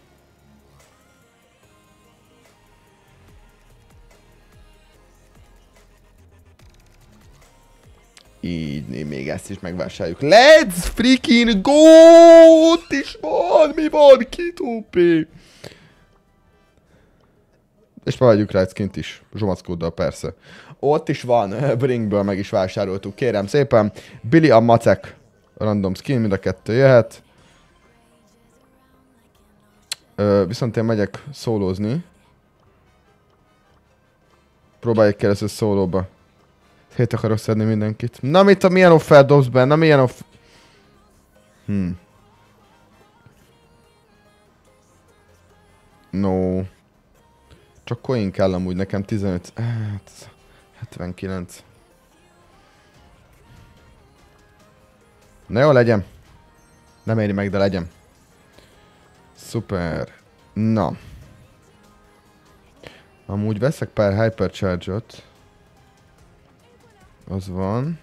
így még ezt is megvásároljuk. Let's freaking go! Ott is van! Mi van? Két ó pé! És beadjuk rá egy skint is. Zsomackóddal persze. Ott is van. Brinkből meg is vásároltuk. Kérem szépen. Billy a macek. Random skin. Mind a kettő jöhet. Ö, viszont én megyek szólózni. Próbáljuk kell először szólóba. Szét akarok szedni mindenkit. Na mit a milyen offer dobsz be? Na milyen off... Hmm. No. Csak coin kell amúgy nekem tizenöt... Hát... hetvenkilenc. Na jó, legyen. Nem éri meg, de legyen. Szuper. Na. Amúgy veszek pár hypercharge-ot. Az van.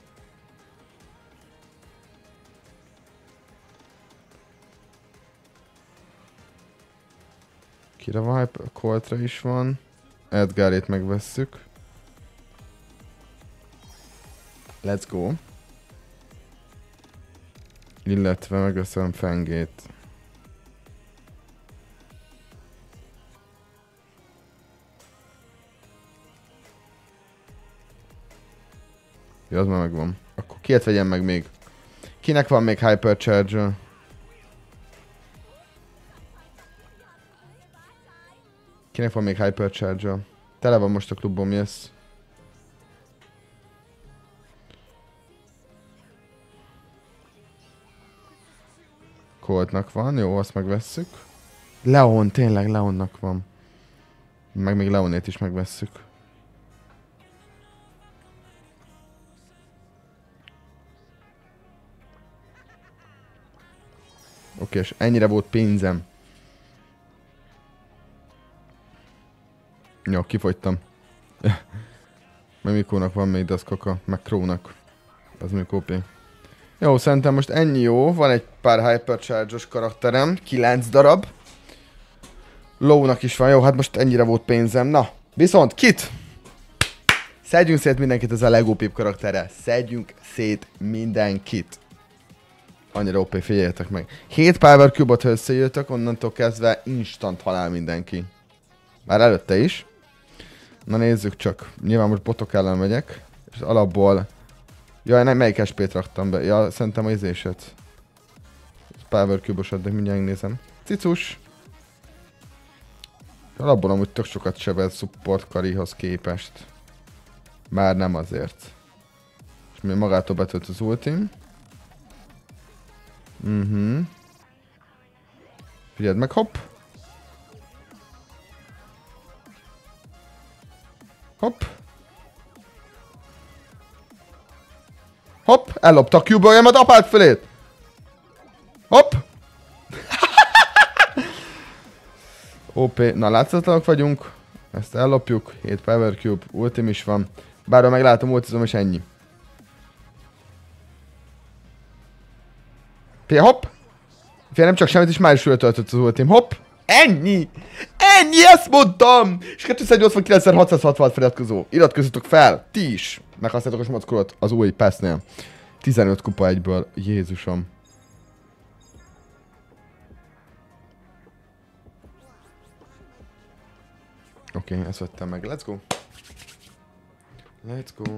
Kire van hyper? Coltra is van. Edgarét megvesszük. Let's go. Illetve megveszem Fengét. Jó, az már megvan. Akkor kiet vegyem meg még? Kinek van még Hypercharger? Kinek van még Hypercharge-a? Tele van most a klubom, yes. Coltnak van, jó, azt megvesszük. Leon, tényleg Leonnak van. Meg még Leonét is megvesszük. Oké, és ennyire volt pénzem. Jó, kifogytam. Meg Mikónak van még daszkaka, meg Krónak. Az még ó pé. Jó, szerintem most ennyi jó. Van egy pár Hypercharge-os karakterem. kilenc darab. Lownak is van. Jó, hát most ennyire volt pénzem. Na, viszont kit! Szedjünk szét mindenkit, ez a legópibb karaktere. Szedjünk szét mindenkit. Annyira ó pé, figyeljetek meg. hét Power Cube-ot, ha összejöttök, onnantól kezdve instant halál mindenki. Már előtte is. Na nézzük csak. Nyilván most botok ellen megyek. És alapból... Jaj, nem, melyik es pét raktam be? Ja, szerintem a izéset. Power Cube-osat, de mindjárt nézem. Cicus! Alapból amúgy tök sokat sebez support karihoz képest. Már nem azért. És mi magától betölt az ultim. Mhm. Figyeld meg, hopp! Hopp! Hopp! Ellopta a Cube-oljamat apád fölét! Hopp! ó pé, na látszatlanok vagyunk. Ezt ellopjuk. hét Power Cube, ultim is van. Bárra meglátom, ultizom és ennyi. Fia, hopp! Fia, nem csak semmit is, már is föltöltött az ultim. Hopp! Ennyi! Ennyi, ezt mondtam! És kétszáznyolcvankilencezer-hatszázhatvan feliratkozó. Iratkozzatok fel, ti is! Meghasználjátok a smackolót az új passznél. tizenöt kupa egyből, Jézusom. Oké, okay, ezt vettem meg. Let's go! Let's go!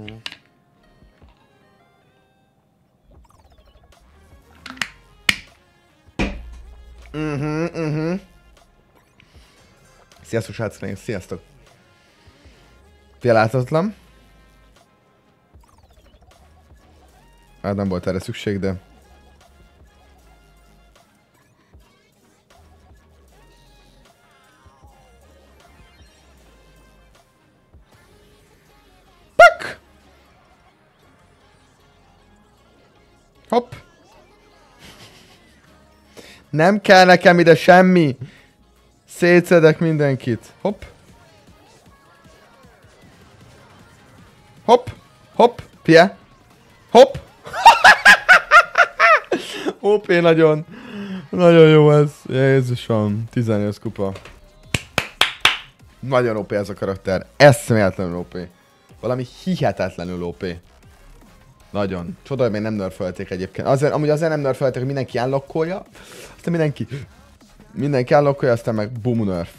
Mhm, mhm. Sziasztok, srácok, sziasztok! Féláltatlan. Hát nem volt erre szükség, de... Pak! Hopp! Nem kell nekem ide semmi! Szétszedek mindenkit. Hopp! Hopp! Hopp! Fie! Hopp! ó pé nagyon. Nagyon jó ez. Jézusom. tizennyolc kupa. Nagyon ó pé ez a karakter. Eszméletlenül ó pé. Valami hihetetlenül ó pé. Nagyon. Csoda, hogy még nem nerfelték egyébként. Azért, amúgy azért nem nerfelték, hogy mindenki unlockolja. Aztán mindenki... Mindenki unlockolja, aztán meg boom nerf.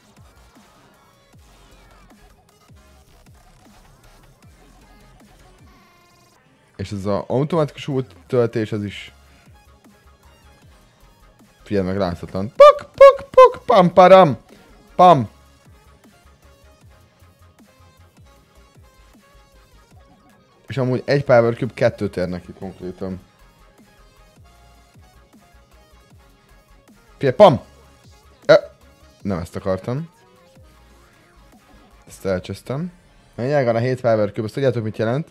És ez az automatikus ult töltés, ez is... Figyelj meg, láthatatlan. Puk, puk, puk, pam, param. Pam. És amúgy egy Power Cube kettőt ér neki konkrétan. Figyelj, pam! Ö, nem ezt akartam. Ezt elcsesztem. Menjek van a hét Power Cube, azt tudjátok mit jelent?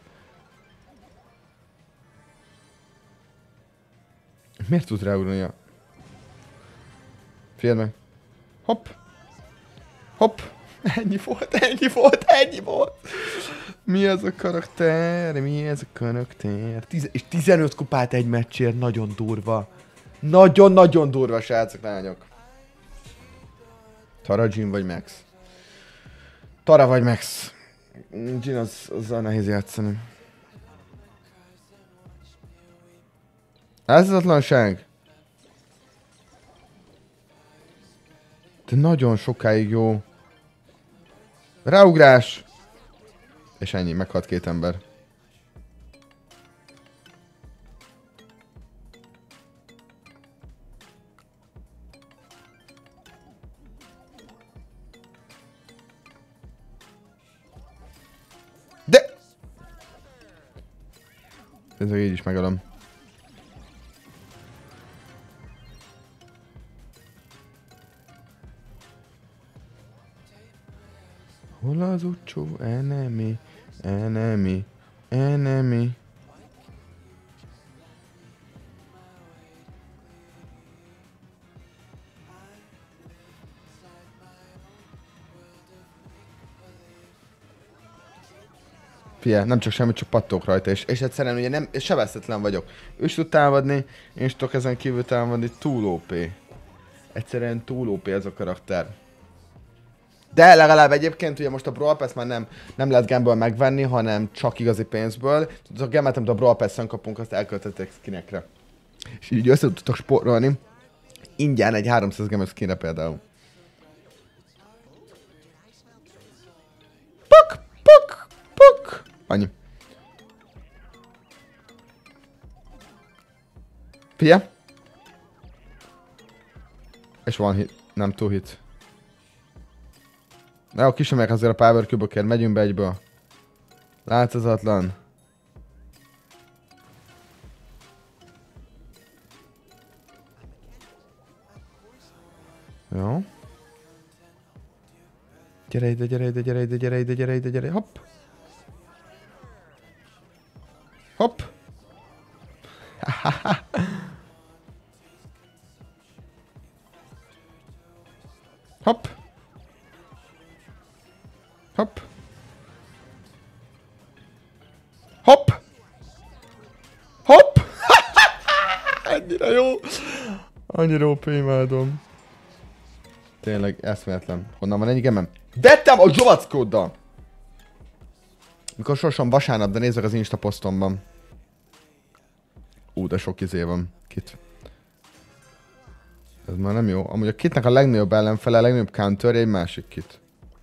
Miért tud ráugrania? Figyeld meg. Hopp. Hopp. Ennyi volt, ennyi volt, ennyi volt. Mi ez a karakter? Mi ez a karakter? Tiz és tizenöt kupát egy meccsért, nagyon durva. Nagyon-nagyon durva, srácok, lányok. Tara, Jhin vagy Max? Tara vagy Max? Jhin az, azzal nehéz játszani. Elszatlanság. De nagyon sokáig jó. Ráugrás. És ennyi, meghalt két ember. Ez így is megalom. Hol az utcsó? Enemy, enemy, enemy. Figyelj, nem csak semmit, csak pattók rajta, és, és egyszerűen ugye nem, sebezhetlen vagyok. Ő is tud támadni, én is tudok ezen kívül támadni, túl ó pé. Egyszerűen túl ó pé ez a karakter. De legalább egyébként ugye most a Brawl Pass már nem, nem lehet gamble megvenni, hanem csak igazi pénzből. A gemet, amit a Brawl Pass-en kapunk, azt elköltöttek skinekre. És így össze tudtok spórolni. Ingyen egy háromszáz gemes skinre például. Puk, puk, puk. Annyi. Figyelj. És van hit. Nem túl hit. Na jó, kisemegyek azért a Power Cube-okért, megyünk be egyből. Láthatatlan. Jó. Gyere ide, gyere ide, gyere ide, gyere ide, gyere ide, gyere, hopp. Hopp. Hopp. Hopp. Hopp. Hopp. Annyira jó. Annyira ó pé, imádom. Tényleg eszméletlen. Honnan van ennyi gemem? Vettem a zsovackóddal! Mikor sorsom vasárnap, de nézzek az Insta posztomban. Ú, de sok izé van. Kit. Ez már nem jó. Amúgy a kitnek a legnagyobb ellenfele, a legnagyobb counterje egy másik kit.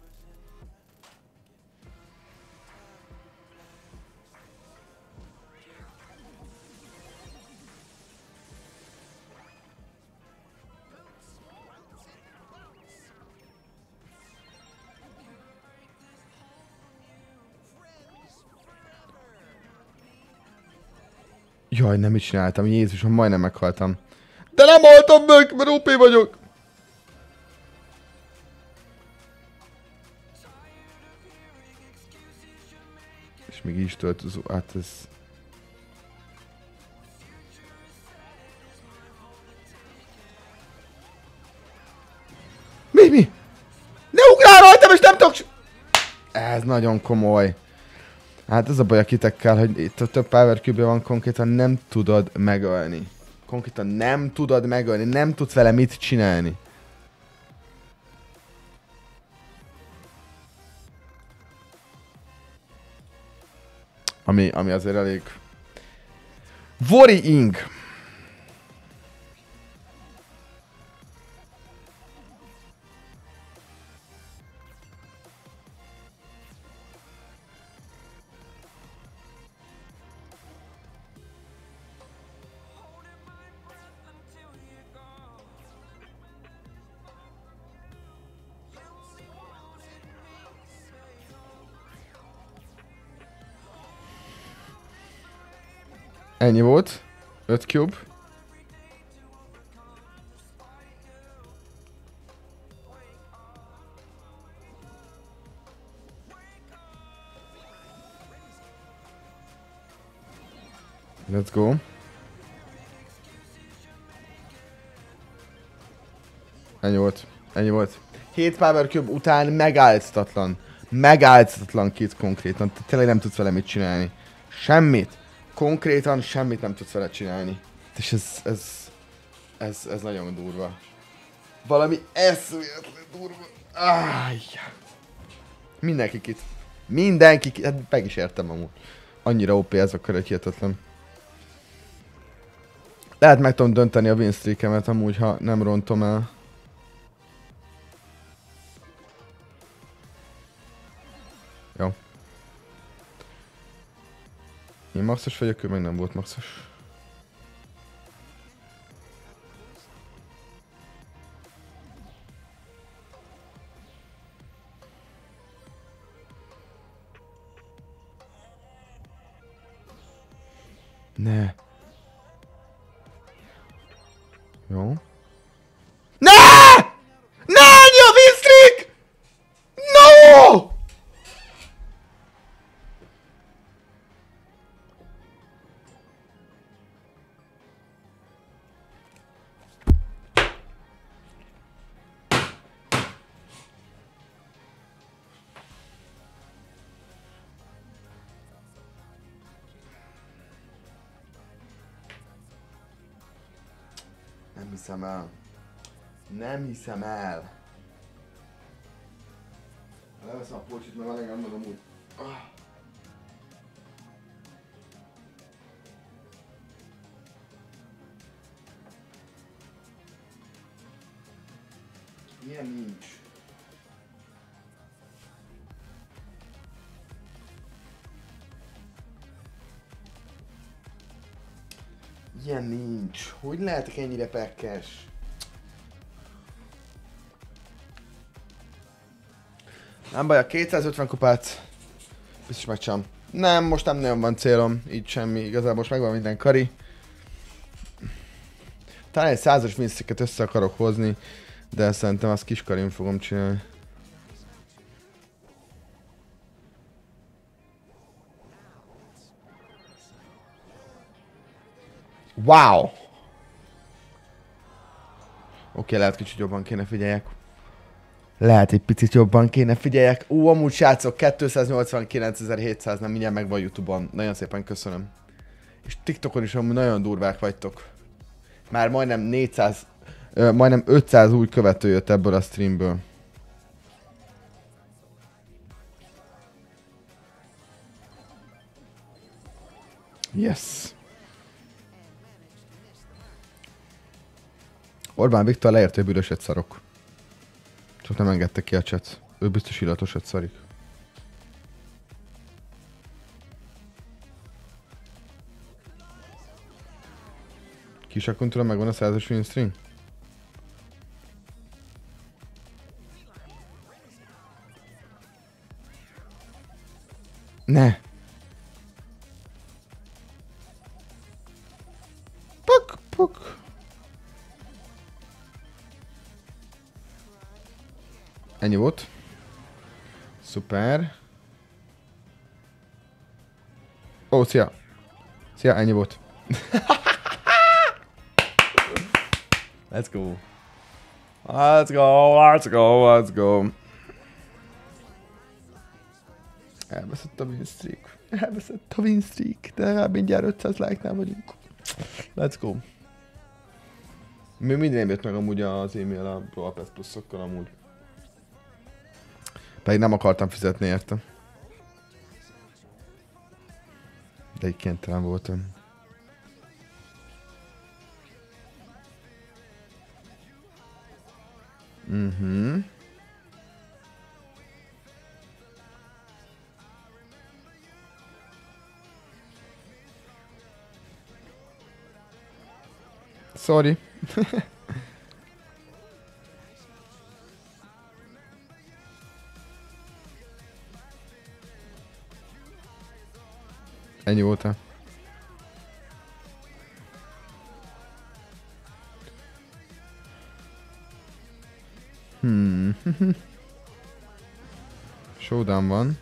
Jaj, nem mit csináltam, Jézusom, majdnem meghaltam. De nem haltam meg, mert ó pé vagyok! És még is tölt az... Hát ez... Mi, mi? Ne ugrál rajtam, és nem tudok... Ez nagyon komoly. Hát ez a baj a kitekkel, hogy itt a több Power Cube van, konkrétan nem tudod megölni. Konkrétan nem tudod megölni, nem tudsz vele mit csinálni. Ami, ami azért elég... Worrying! Ennyi volt. öt cube. Let's go. Ennyi volt. Ennyi volt. hét Power Cube után megálltatlan. Megálltatlan kit konkrétan. Tényleg nem tudsz vele mit csinálni. Semmit. Konkrétan semmit nem tudsz vele csinálni. És ez, ez, ez, ez nagyon durva. Valami eszméletlen durva. Áj. Mindenki kit. Mindenki kit. Hát meg is értem amúgy. Annyira ó pé ez a kör, egy hihetetlen. Lehet meg tudom dönteni a win streakemet amúgy, ha nem rontom el. Jó. Én maxos vagyok, ő meg nem volt maxos. Ne. Jó. Ne! Ne! Ennyi a win streak! No! Nem hiszem el. Nem hiszem el. Leveszem a polcsit, mert van engem mondom úgy. Ah. Ilyen nincs. Ilyen nincs. Hogy lehetek ennyire pekkes? Nem baj, a kétszázötven kupát biztos megcsinálom. Nem, most nem nagyon van célom, így semmi, igazából most megvan minden kari. Talán egy százas winstreaket össze akarok hozni, de szerintem azt kis karin fogom csinálni. Wow! Oké, okay, lehet kicsit jobban kéne figyeljek. Lehet egy picit jobban kéne figyeljek. Ú, amúgy srácok, kétszáznyolcvankilencezer-hétszáz, nem mindjárt meg van YouTube-on. Nagyon szépen köszönöm. És TikTokon is amúgy nagyon durvák vagytok. Már majdnem négyszáz, ö, majdnem ötszáz új követő jött ebből a streamből. Yes. Orbán Viktor leért, hogy büdöset szarok. Csak nem engedte ki a chat. Ő biztos illatosat szarik. Kisakon tudom, megvan a százas winstream? Ne! Puk, puk. Ennyi volt. Szuper. Ó, szia! Szia, ennyi volt. Let's go. Let's go, let's go, let's go. Elveszett a win streak. Elveszett a win streak. De legalább mindjárt ötszáz like-nál vagyunk. Let's go. Még minden nem jött meg amúgy az e-mail a Brawl Pass pluszokkal amúgy. Pedig nem akartam fizetni érte. De így kénytelen voltam. Mhm. Sorry. Ennyi volt-e? Hmm. Showdown van.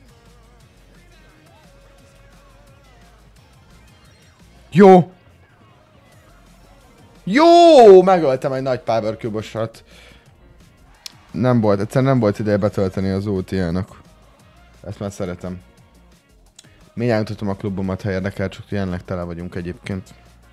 Jó! Jó! Megöltem egy nagy power cube-osat. Nem volt, egyszerűen nem volt ideje betölteni az ultiának. Ezt már szeretem. Mindjárt mutatom a klubomat, ha érdekel, csak jelenleg tele vagyunk egyébként.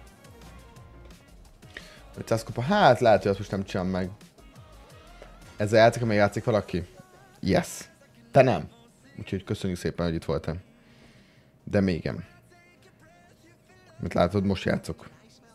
ötszáz kupa, hát lehet, hogy azt most nem csinálom meg. Ezzel játszik, még játszik valaki? Yes. Te nem. Úgyhogy köszönjük szépen, hogy itt voltál. De mégem. Mint látod, most játszok.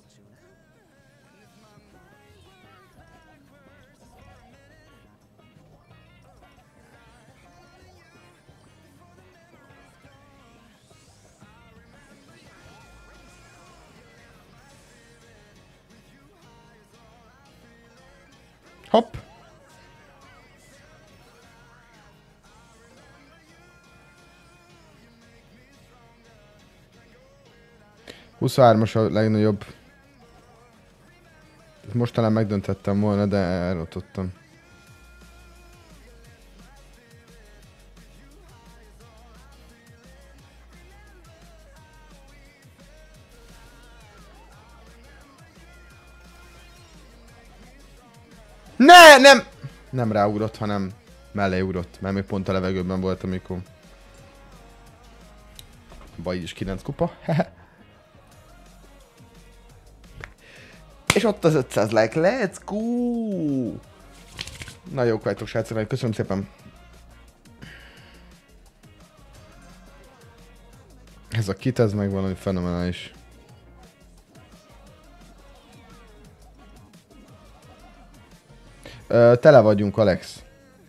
Hopp! huszonhármas a legnagyobb. Most talán megdöntettem volna, de elrotottam. Ne, nem! Nem ráugrott, hanem mellé ugrott, mert még pont a levegőben volt, amikor... Baj is kilenc kupa. És ott az ötszáz like, let's go! Na jók vagytok, srácok, köszönöm szépen. Ez a kit, ez meg valami fenomenális. Ö, tele vagyunk, Alex.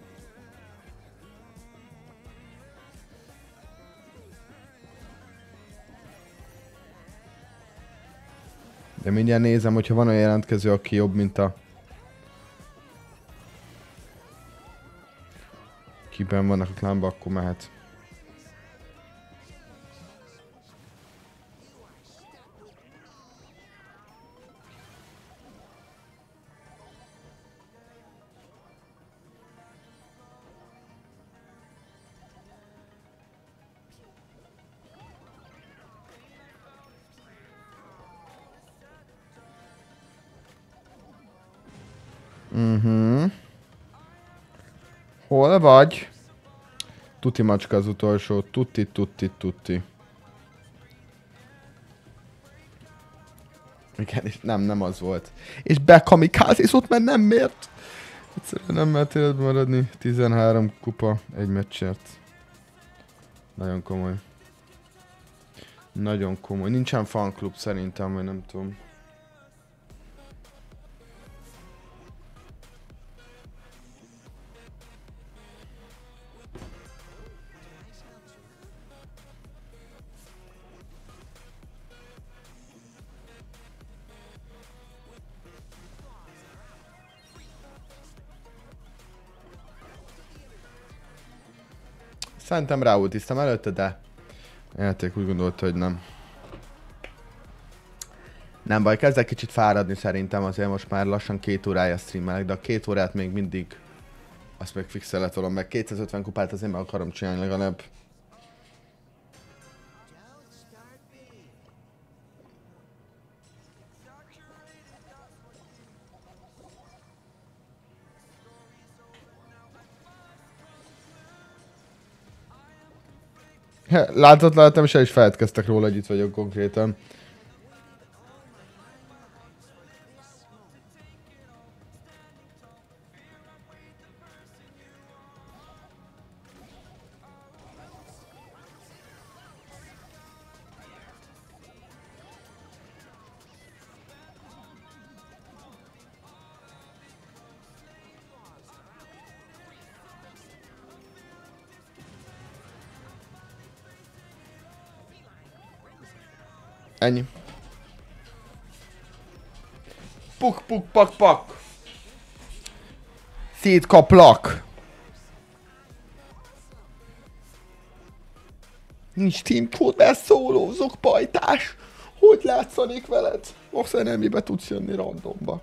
De mindjárt nézem, hogyha van olyan jelentkező, aki jobb, mint a... Kiben vannak a klánba, akkor mehet. Mhm. Hol vagy? Tuti macska az utolsó. Tuti, tuti, tuti. Igen, és nem, nem az volt. És bekamikáziszott, mert nem mért. Egyszerűen nem mert életben maradni. tizenhárom kupa egy meccsért. Nagyon komoly. Nagyon komoly. Nincsen fanklub szerintem, vagy nem tudom. Szerintem ráultiztam előtte, de a játék úgy gondolta, hogy nem. Nem baj, kezdek kicsit fáradni szerintem, azért most már lassan két órája streamelek, de a két órát még mindig azt még fixel tolom meg. kétszázötven kupát azért meg akarom csinálni legalább. Látod, láttam, és el is feledkeztek róla, hogy itt vagyok konkrétan. Ennyi. Puk, puk, pak, pak. Szétkaplak. Nincs teamcode, mert szólózok, pajtás. Hogy látszanék veled? Most nem mibe tudsz jönni randomba.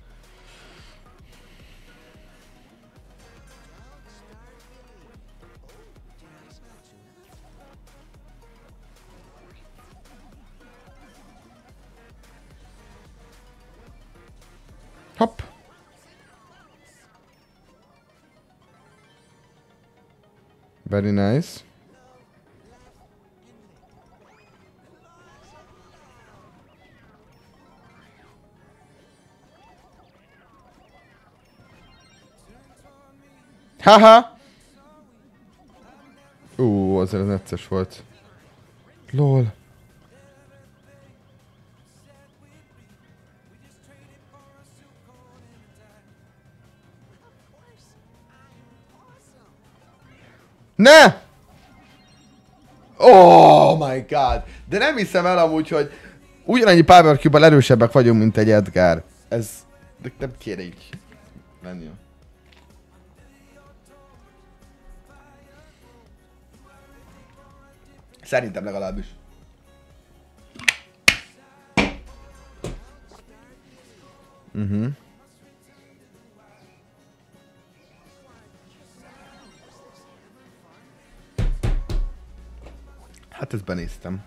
Hopp. Very nice. Haha! Ú, azért az necces volt. Lol. Ne! Oh my god! De nem hiszem el amúgy, hogy ugyanannyi Power Cube-bal erősebbek vagyunk, mint egy Edgar. Ez nem kéne így lenni. Szerintem legalábbis. Uh-huh. Hát ezt benéztem.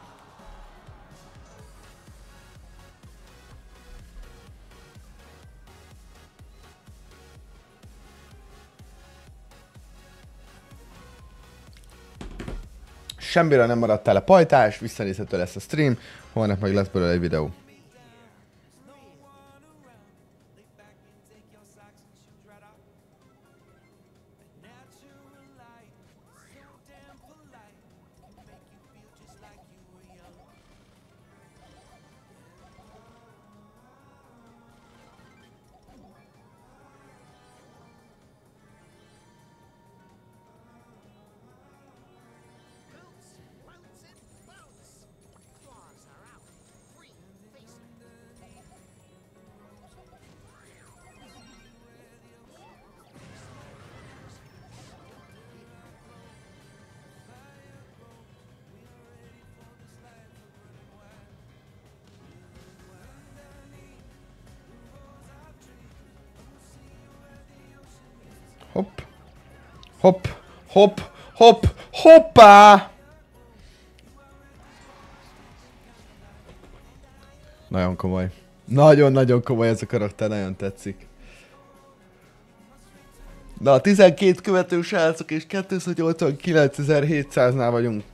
Semmire nem maradt el a pajtás, visszanézhető lesz a stream, holnap meg lesz belőle egy videó. Hopp. Hopp. Hopp. Hopp. Hoppá! Nagyon komoly. Nagyon-nagyon komoly ez a karakter, nagyon tetszik. Na, tizenkét követő srácok és kétszáznyolcvankilencezer-hétszáznál vagyunk.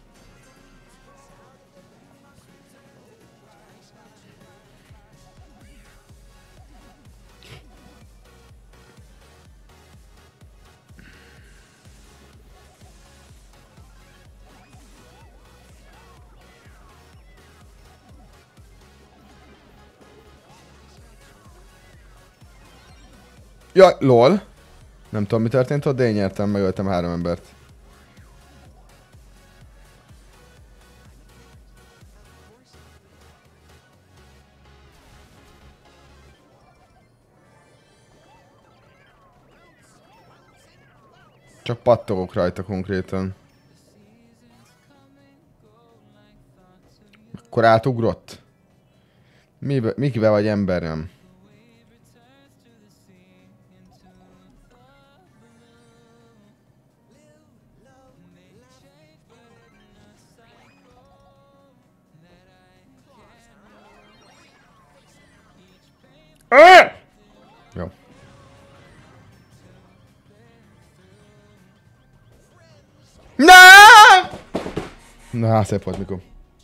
Ja, lol. Nem tudom, mi történt ott, de én nyertem, megöltem három embert. Csak pattogok rajta konkrétan. Akkor átugrott? Mibe, mikibe vagy emberem? Jó. Nem! Na, szép volt, Mikó.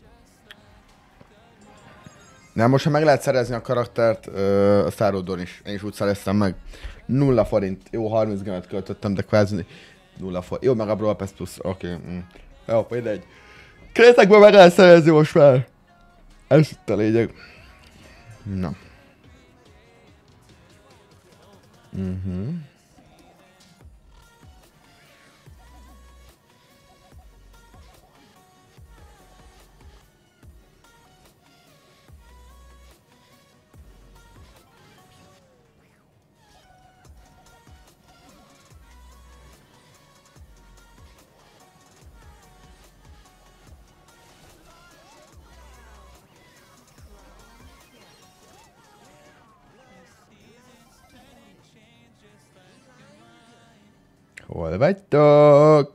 Nem, most ha meg lehet szerezni a karaktert, ö, a Száródon is. Én is úgy szereztem meg. Nulla forint. Jó, harminc gemet költöttem, de kvázi nulla forint. Jó, meg a Brawl Pass plusz. Oké. Okay. Mm. Jó, mindegy. Krétekből meg lehet szerezni most már. Ez itt a lényeg. Na. Mhm. Hol vagytok?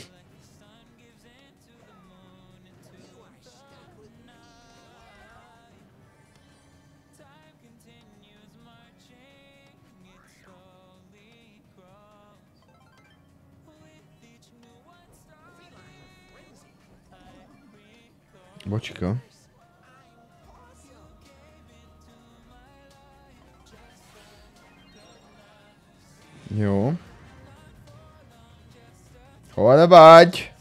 Bocsika. Jó. Hol vagy?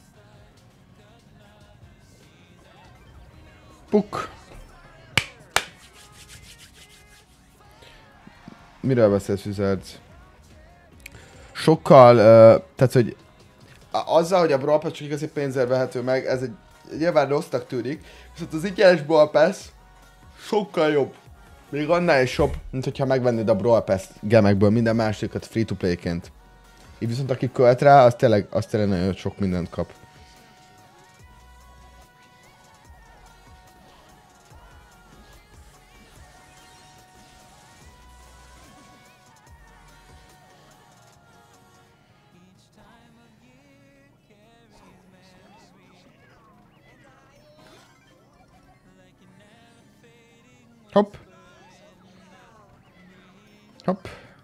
Puk. Miről beszélsz, Wizard? Sokkal, uh, tehát hogy azzal, hogy a Brawl Pass csak igazi pénzzel vehető meg, ez egy nyilván rossznak tűnik, viszont az ingyenes Brawl Pass sokkal jobb. Még annál is jobb, mint hogyha megvennéd a Brawl Pass gemekből minden másikat free-to-play-ként. Így viszont aki költ rá, az tényleg, az tényleg nagyon sok mindent kap. Hopp. Hopp.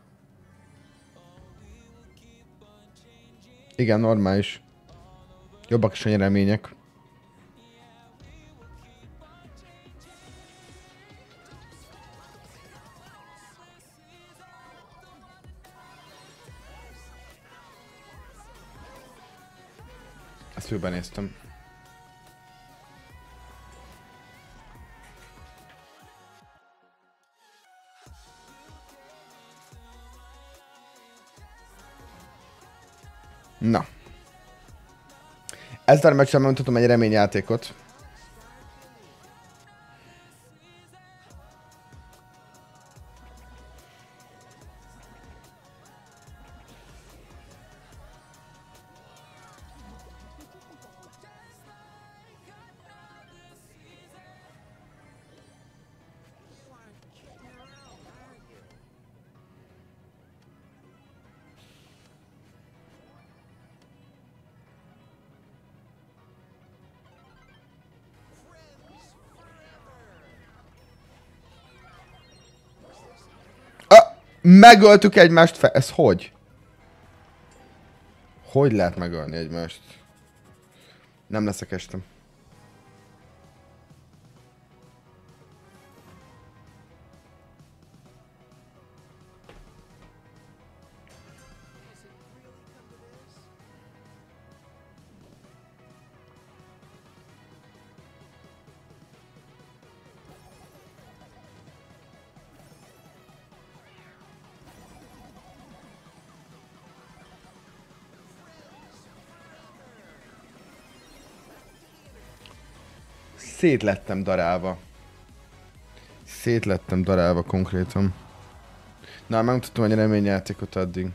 Igen, normális. Jobbak is a nyeremények. Ezt főbenéztem. Na. Ezzel a meccsen megmutatom egy reményjátékot. Megöltük egymást fe... Ez hogy? Hogy lehet megölni egymást? Nem leszek estem. Szét lettem darálva. Szét lettem darálva konkrétan. Na, megmutattam egy reményjátékot addig.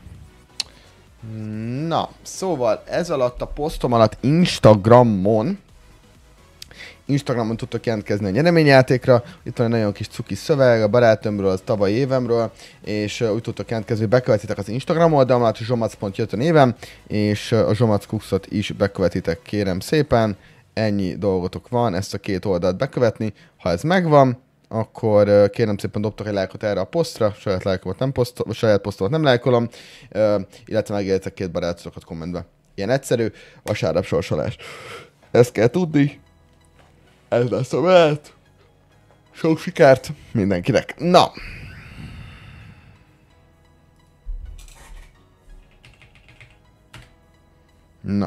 Na, szóval ez alatt a posztom alatt Instagramon Instagramon tudtok jelentkezni a nyereményjátékra. Itt van egy nagyon kis cuki szöveg a barátomról, az tavalyi évemről, és uh, úgy tudtok jelentkezni, hogy bekövetitek az Instagram oldalamat, zsomac pont jött a névem, és uh, a Zsomac Cuxot is bekövetitek, kérem szépen. Ennyi dolgotok van, ezt a két oldalt bekövetni. Ha ez megvan, akkor uh, kérem szépen dobtok egy lájkot erre a posztra, saját lájkomat nem posztol, saját posztomat nem lájkolom, uh, illetve megjelöltek két barátotokat kommentbe. Ilyen egyszerű, vasárnap sorsolás. Ezt kell tudni. Ez lesz a menet. Sok sikert mindenkinek. Na! Na.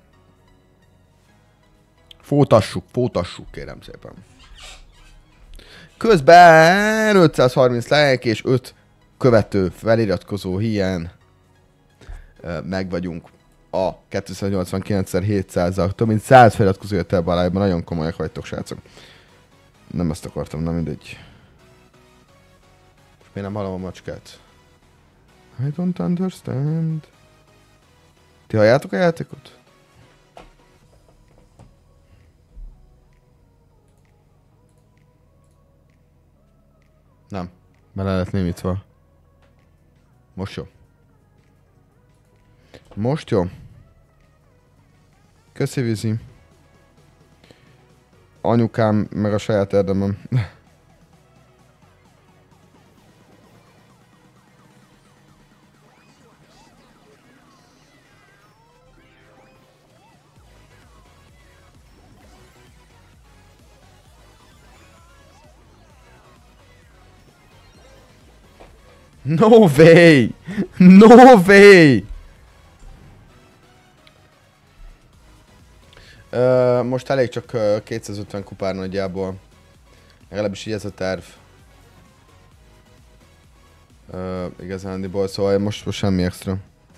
Fótassuk, fótassuk, kérem szépen. Közben ötszázharminc like és öt követő feliratkozó hiány meg vagyunk a kétszáznyolcvankilencezer-hétszázzal. Több mint száz feliratkozó jött el balájban, nagyon komolyak vagytok, srácok. Nem ezt akartam, nem mindegy. És miért nem hallom a macskát? I don't understand. Ti halljátok a játékot? Nem. Bele lett némítva. Most jó. Most jó. Köszi, Vizi. Anyukám meg a saját érdemem. No way! No way! Uh, most elég csak uh, kétszázötven kupár nagyjából. Legalábbis így ez a terv. Uh, igazándiból, szóval most, most semmi extra.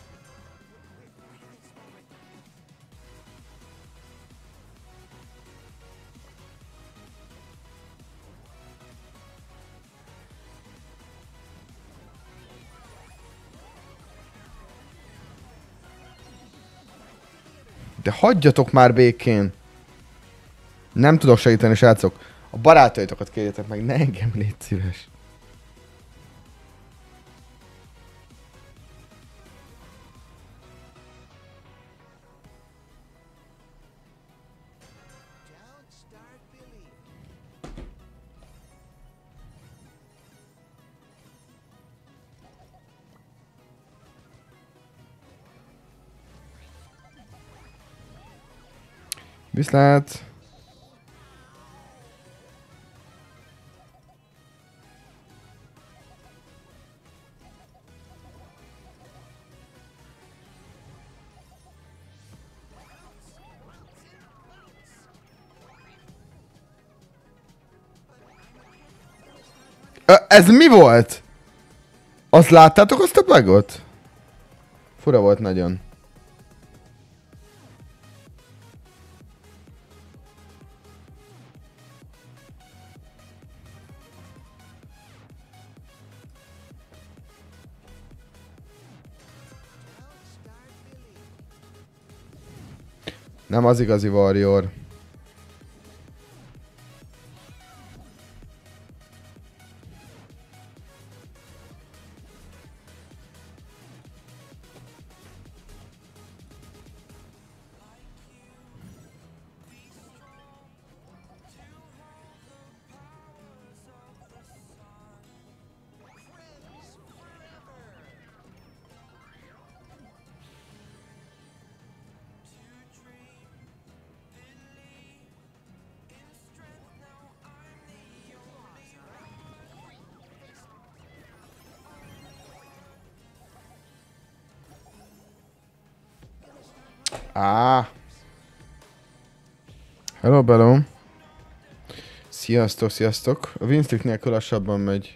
De hagyjatok már békén! Nem tudok segíteni, srácok. A barátaitokat kérjetek meg, ne engem, légy szíves. Viszlát! Ö, ez mi volt? Azt láttátok azt a bugot? Fura volt nagyon. Nem az igazi Warrior. Á. Hello, bello. Sziasztok, sziasztok. A Winstick nélkül lassabban megy.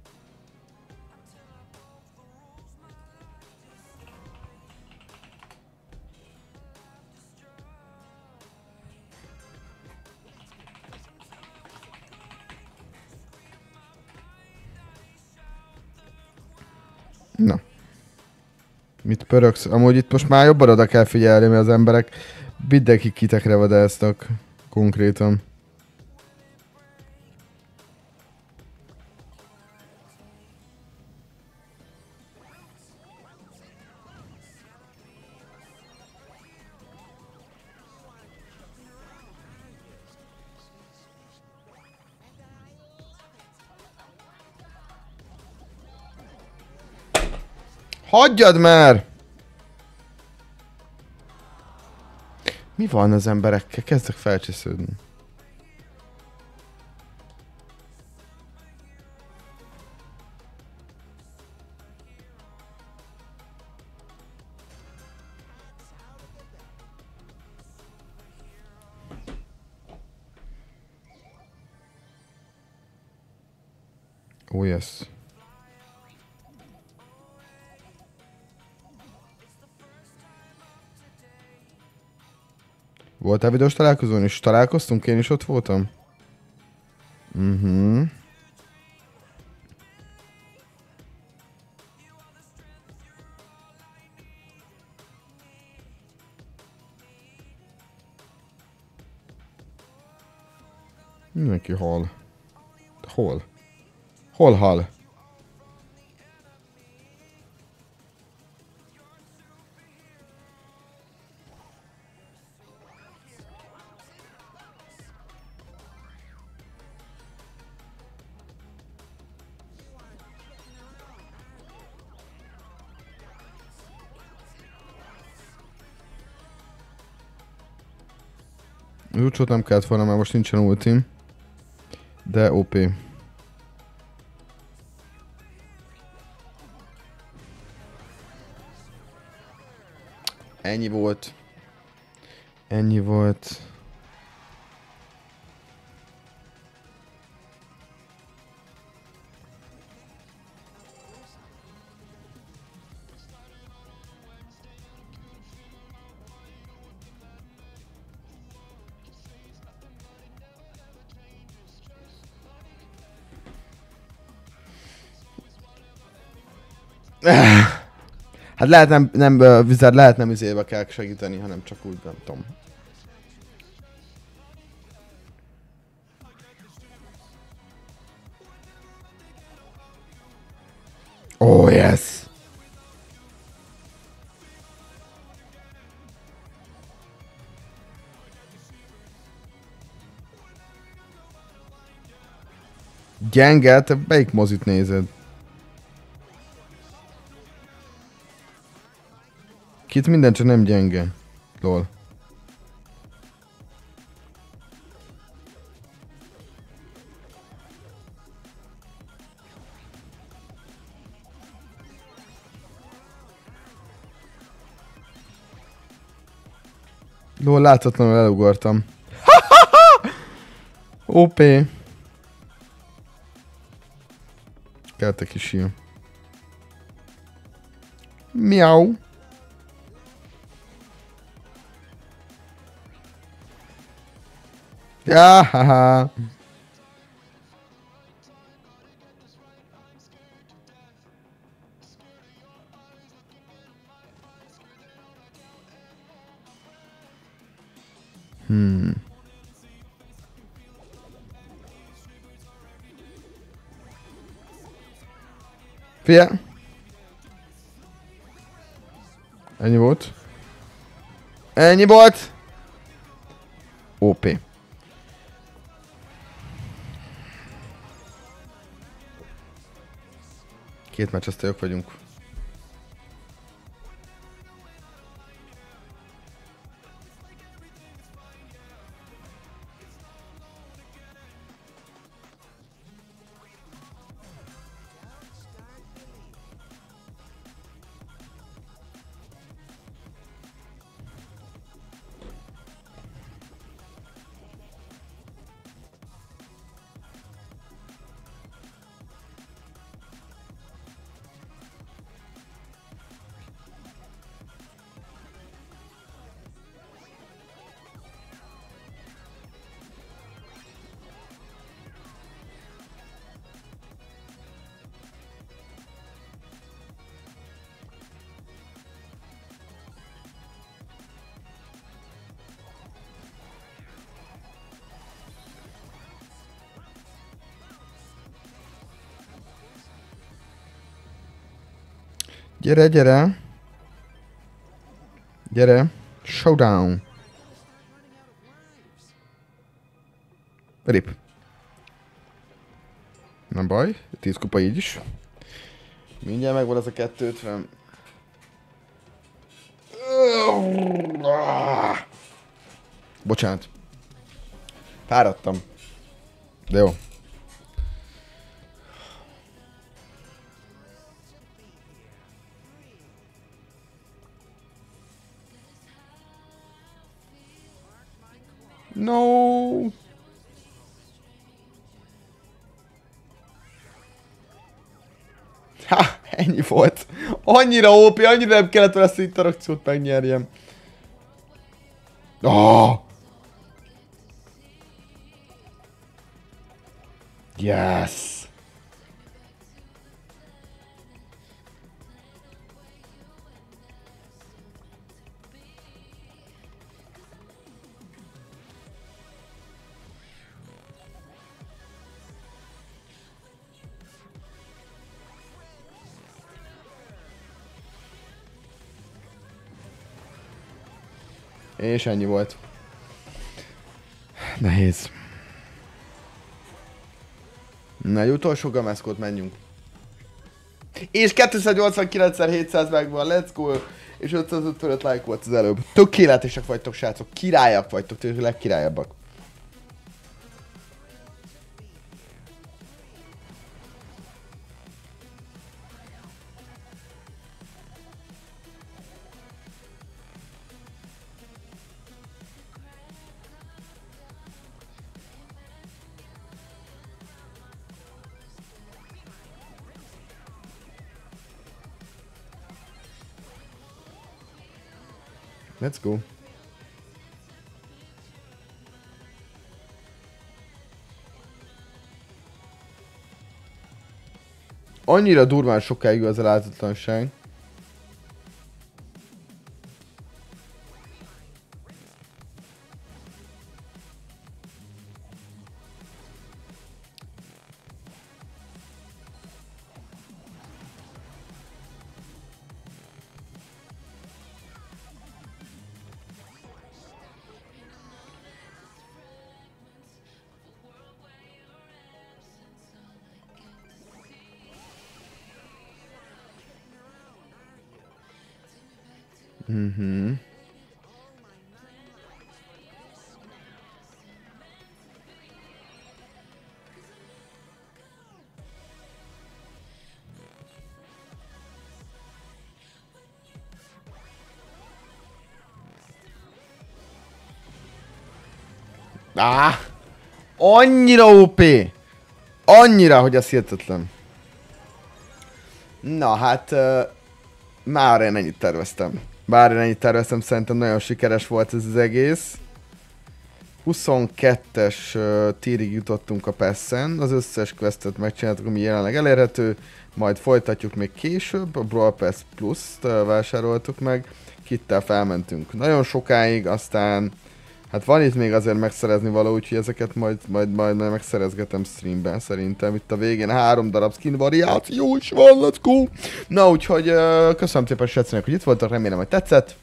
Na. Mit pöröksz? Amúgy itt most már jobban oda kell figyelni, mert az emberek mindenki kitekre vadásztak. Konkrétan. Hagyjad már! Mi van az emberekkel? Kezdek felcsesződni. Oh yes. Voltál videós találkozón is? Találkoztunk? Én is ott voltam? Mhm. Mindenki hal. Hol? Hol hal? Az úcsót nem kellett volna, mert most nincsen ultim. De ó pé. Ennyi volt. Ennyi volt. Hát lehet nem, nem uh, vizet, lehet nem izébe kell segíteni, hanem csak úgy, nem tudom. Oh yes! Gyenge, te melyik mozit nézed? Kit minden csak nem gyenge. Lol. Lól, láthatatlanul elugortam. ó pé. Kellett egy kis híl. Miau. Ja, haha. Hmm. Fia. Ennyi volt. Ennyi volt. ó pé. Két meccs, aztán jók vagyunk. Gyere, gyere. Gyere. Showdown. Rip. Nem baj, tíz kupa így is. Mindjárt megvan ez a kettőötven. Bocsánat. Fáradtam. De jó. No. Ha, ennyi volt. Annyira ó pé, annyira nem kellett vele ezt a interakciót megnyerjem. Oh. Yes. És ennyi volt. Nehéz. Na, egy utolsó gameszkót menjünk. És kétszáznyolcvankilenc-hétszáz megvan, let's go! És ötszázötvenöt like volt az előbb. Tökéletesek vagytok, srácok, királyak vagytok, tényleg legkirályabbak. Let's go. Annyira durván sokáig az a láthatatlanság. Mhm. Áh! Annyira ó pé! Annyira, hogy az hihetetlen. Na hát... Uh, már én ennyit terveztem. Bár én ennyit terveztem, szerintem nagyon sikeres volt ez az egész. huszonkettes uh, tírig jutottunk a Passen, az összes questet megcsináltuk, ami jelenleg elérhető, majd folytatjuk még később, a Brawl Pass Plus-t uh, vásároltuk meg, kittel felmentünk nagyon sokáig, aztán hát van itt még azért megszerezni való, úgyhogy ezeket majd, majd, majd, majd megszerezgetem streamben szerintem. Itt a végén három darab skin variáció is van, let's go! Na úgyhogy uh, köszönöm szépen srácok, hogy itt voltak, remélem, hogy tetszett.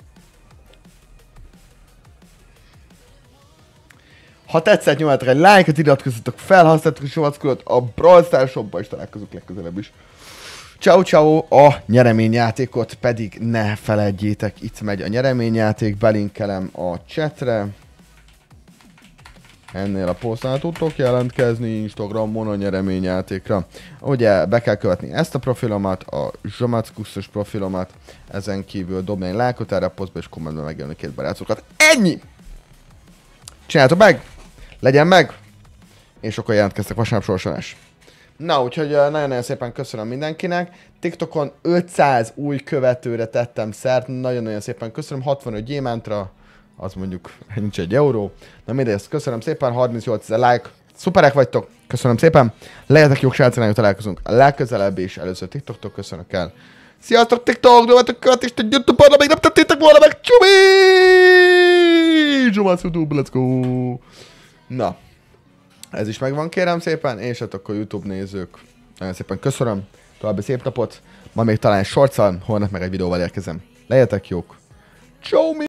Ha tetszett, nyomjátok egy lájkot, iratkozzatok fel, használjátok a Sovackódot a Brawl Stars shopba, és találkozunk legközelebb is. Ciao ciao, a nyereményjátékot pedig ne feledjétek, itt megy a nyereményjáték, belinkelem a chatre. Ennél a posztnál tudtok jelentkezni Instagramon a nyereményjátékra. Ugye be kell követni ezt a profilomat, a Zsamackuszos profilomat, ezen kívül dobni egy lájkot erre a posztba, és kommentben megjelölni két barátokat. Ennyi! Csináljátok meg! Legyen meg! És akkor jelentkeztek vasárnap sorsolás. Na, úgyhogy nagyon-nagyon szépen köszönöm mindenkinek. TikTokon ötszáz új követőre tettem szert, nagyon-nagyon szépen köszönöm. hatvanöt gyémántra, az mondjuk nincs egy euró. Na mindegy, ezt köszönöm szépen, harmincnyolc ezer like. Szuperek vagytok, köszönöm szépen. Legyetek jók srácok, nagyon találkozunk a legközelebb, és először TikToktól köszönök el. Sziasztok TikTok, nyomjátok követést a YouTube-on, még nem tettétek volna meg, csumi! Zsomász YouTube, let's go! Na. Ez is megvan, kérem szépen, és hát akkor YouTube nézők, nagyon szépen köszönöm, további szép napot, ma még talán egy shortszal, holnap meg egy videóval érkezem. Legyetek jók! Ciao!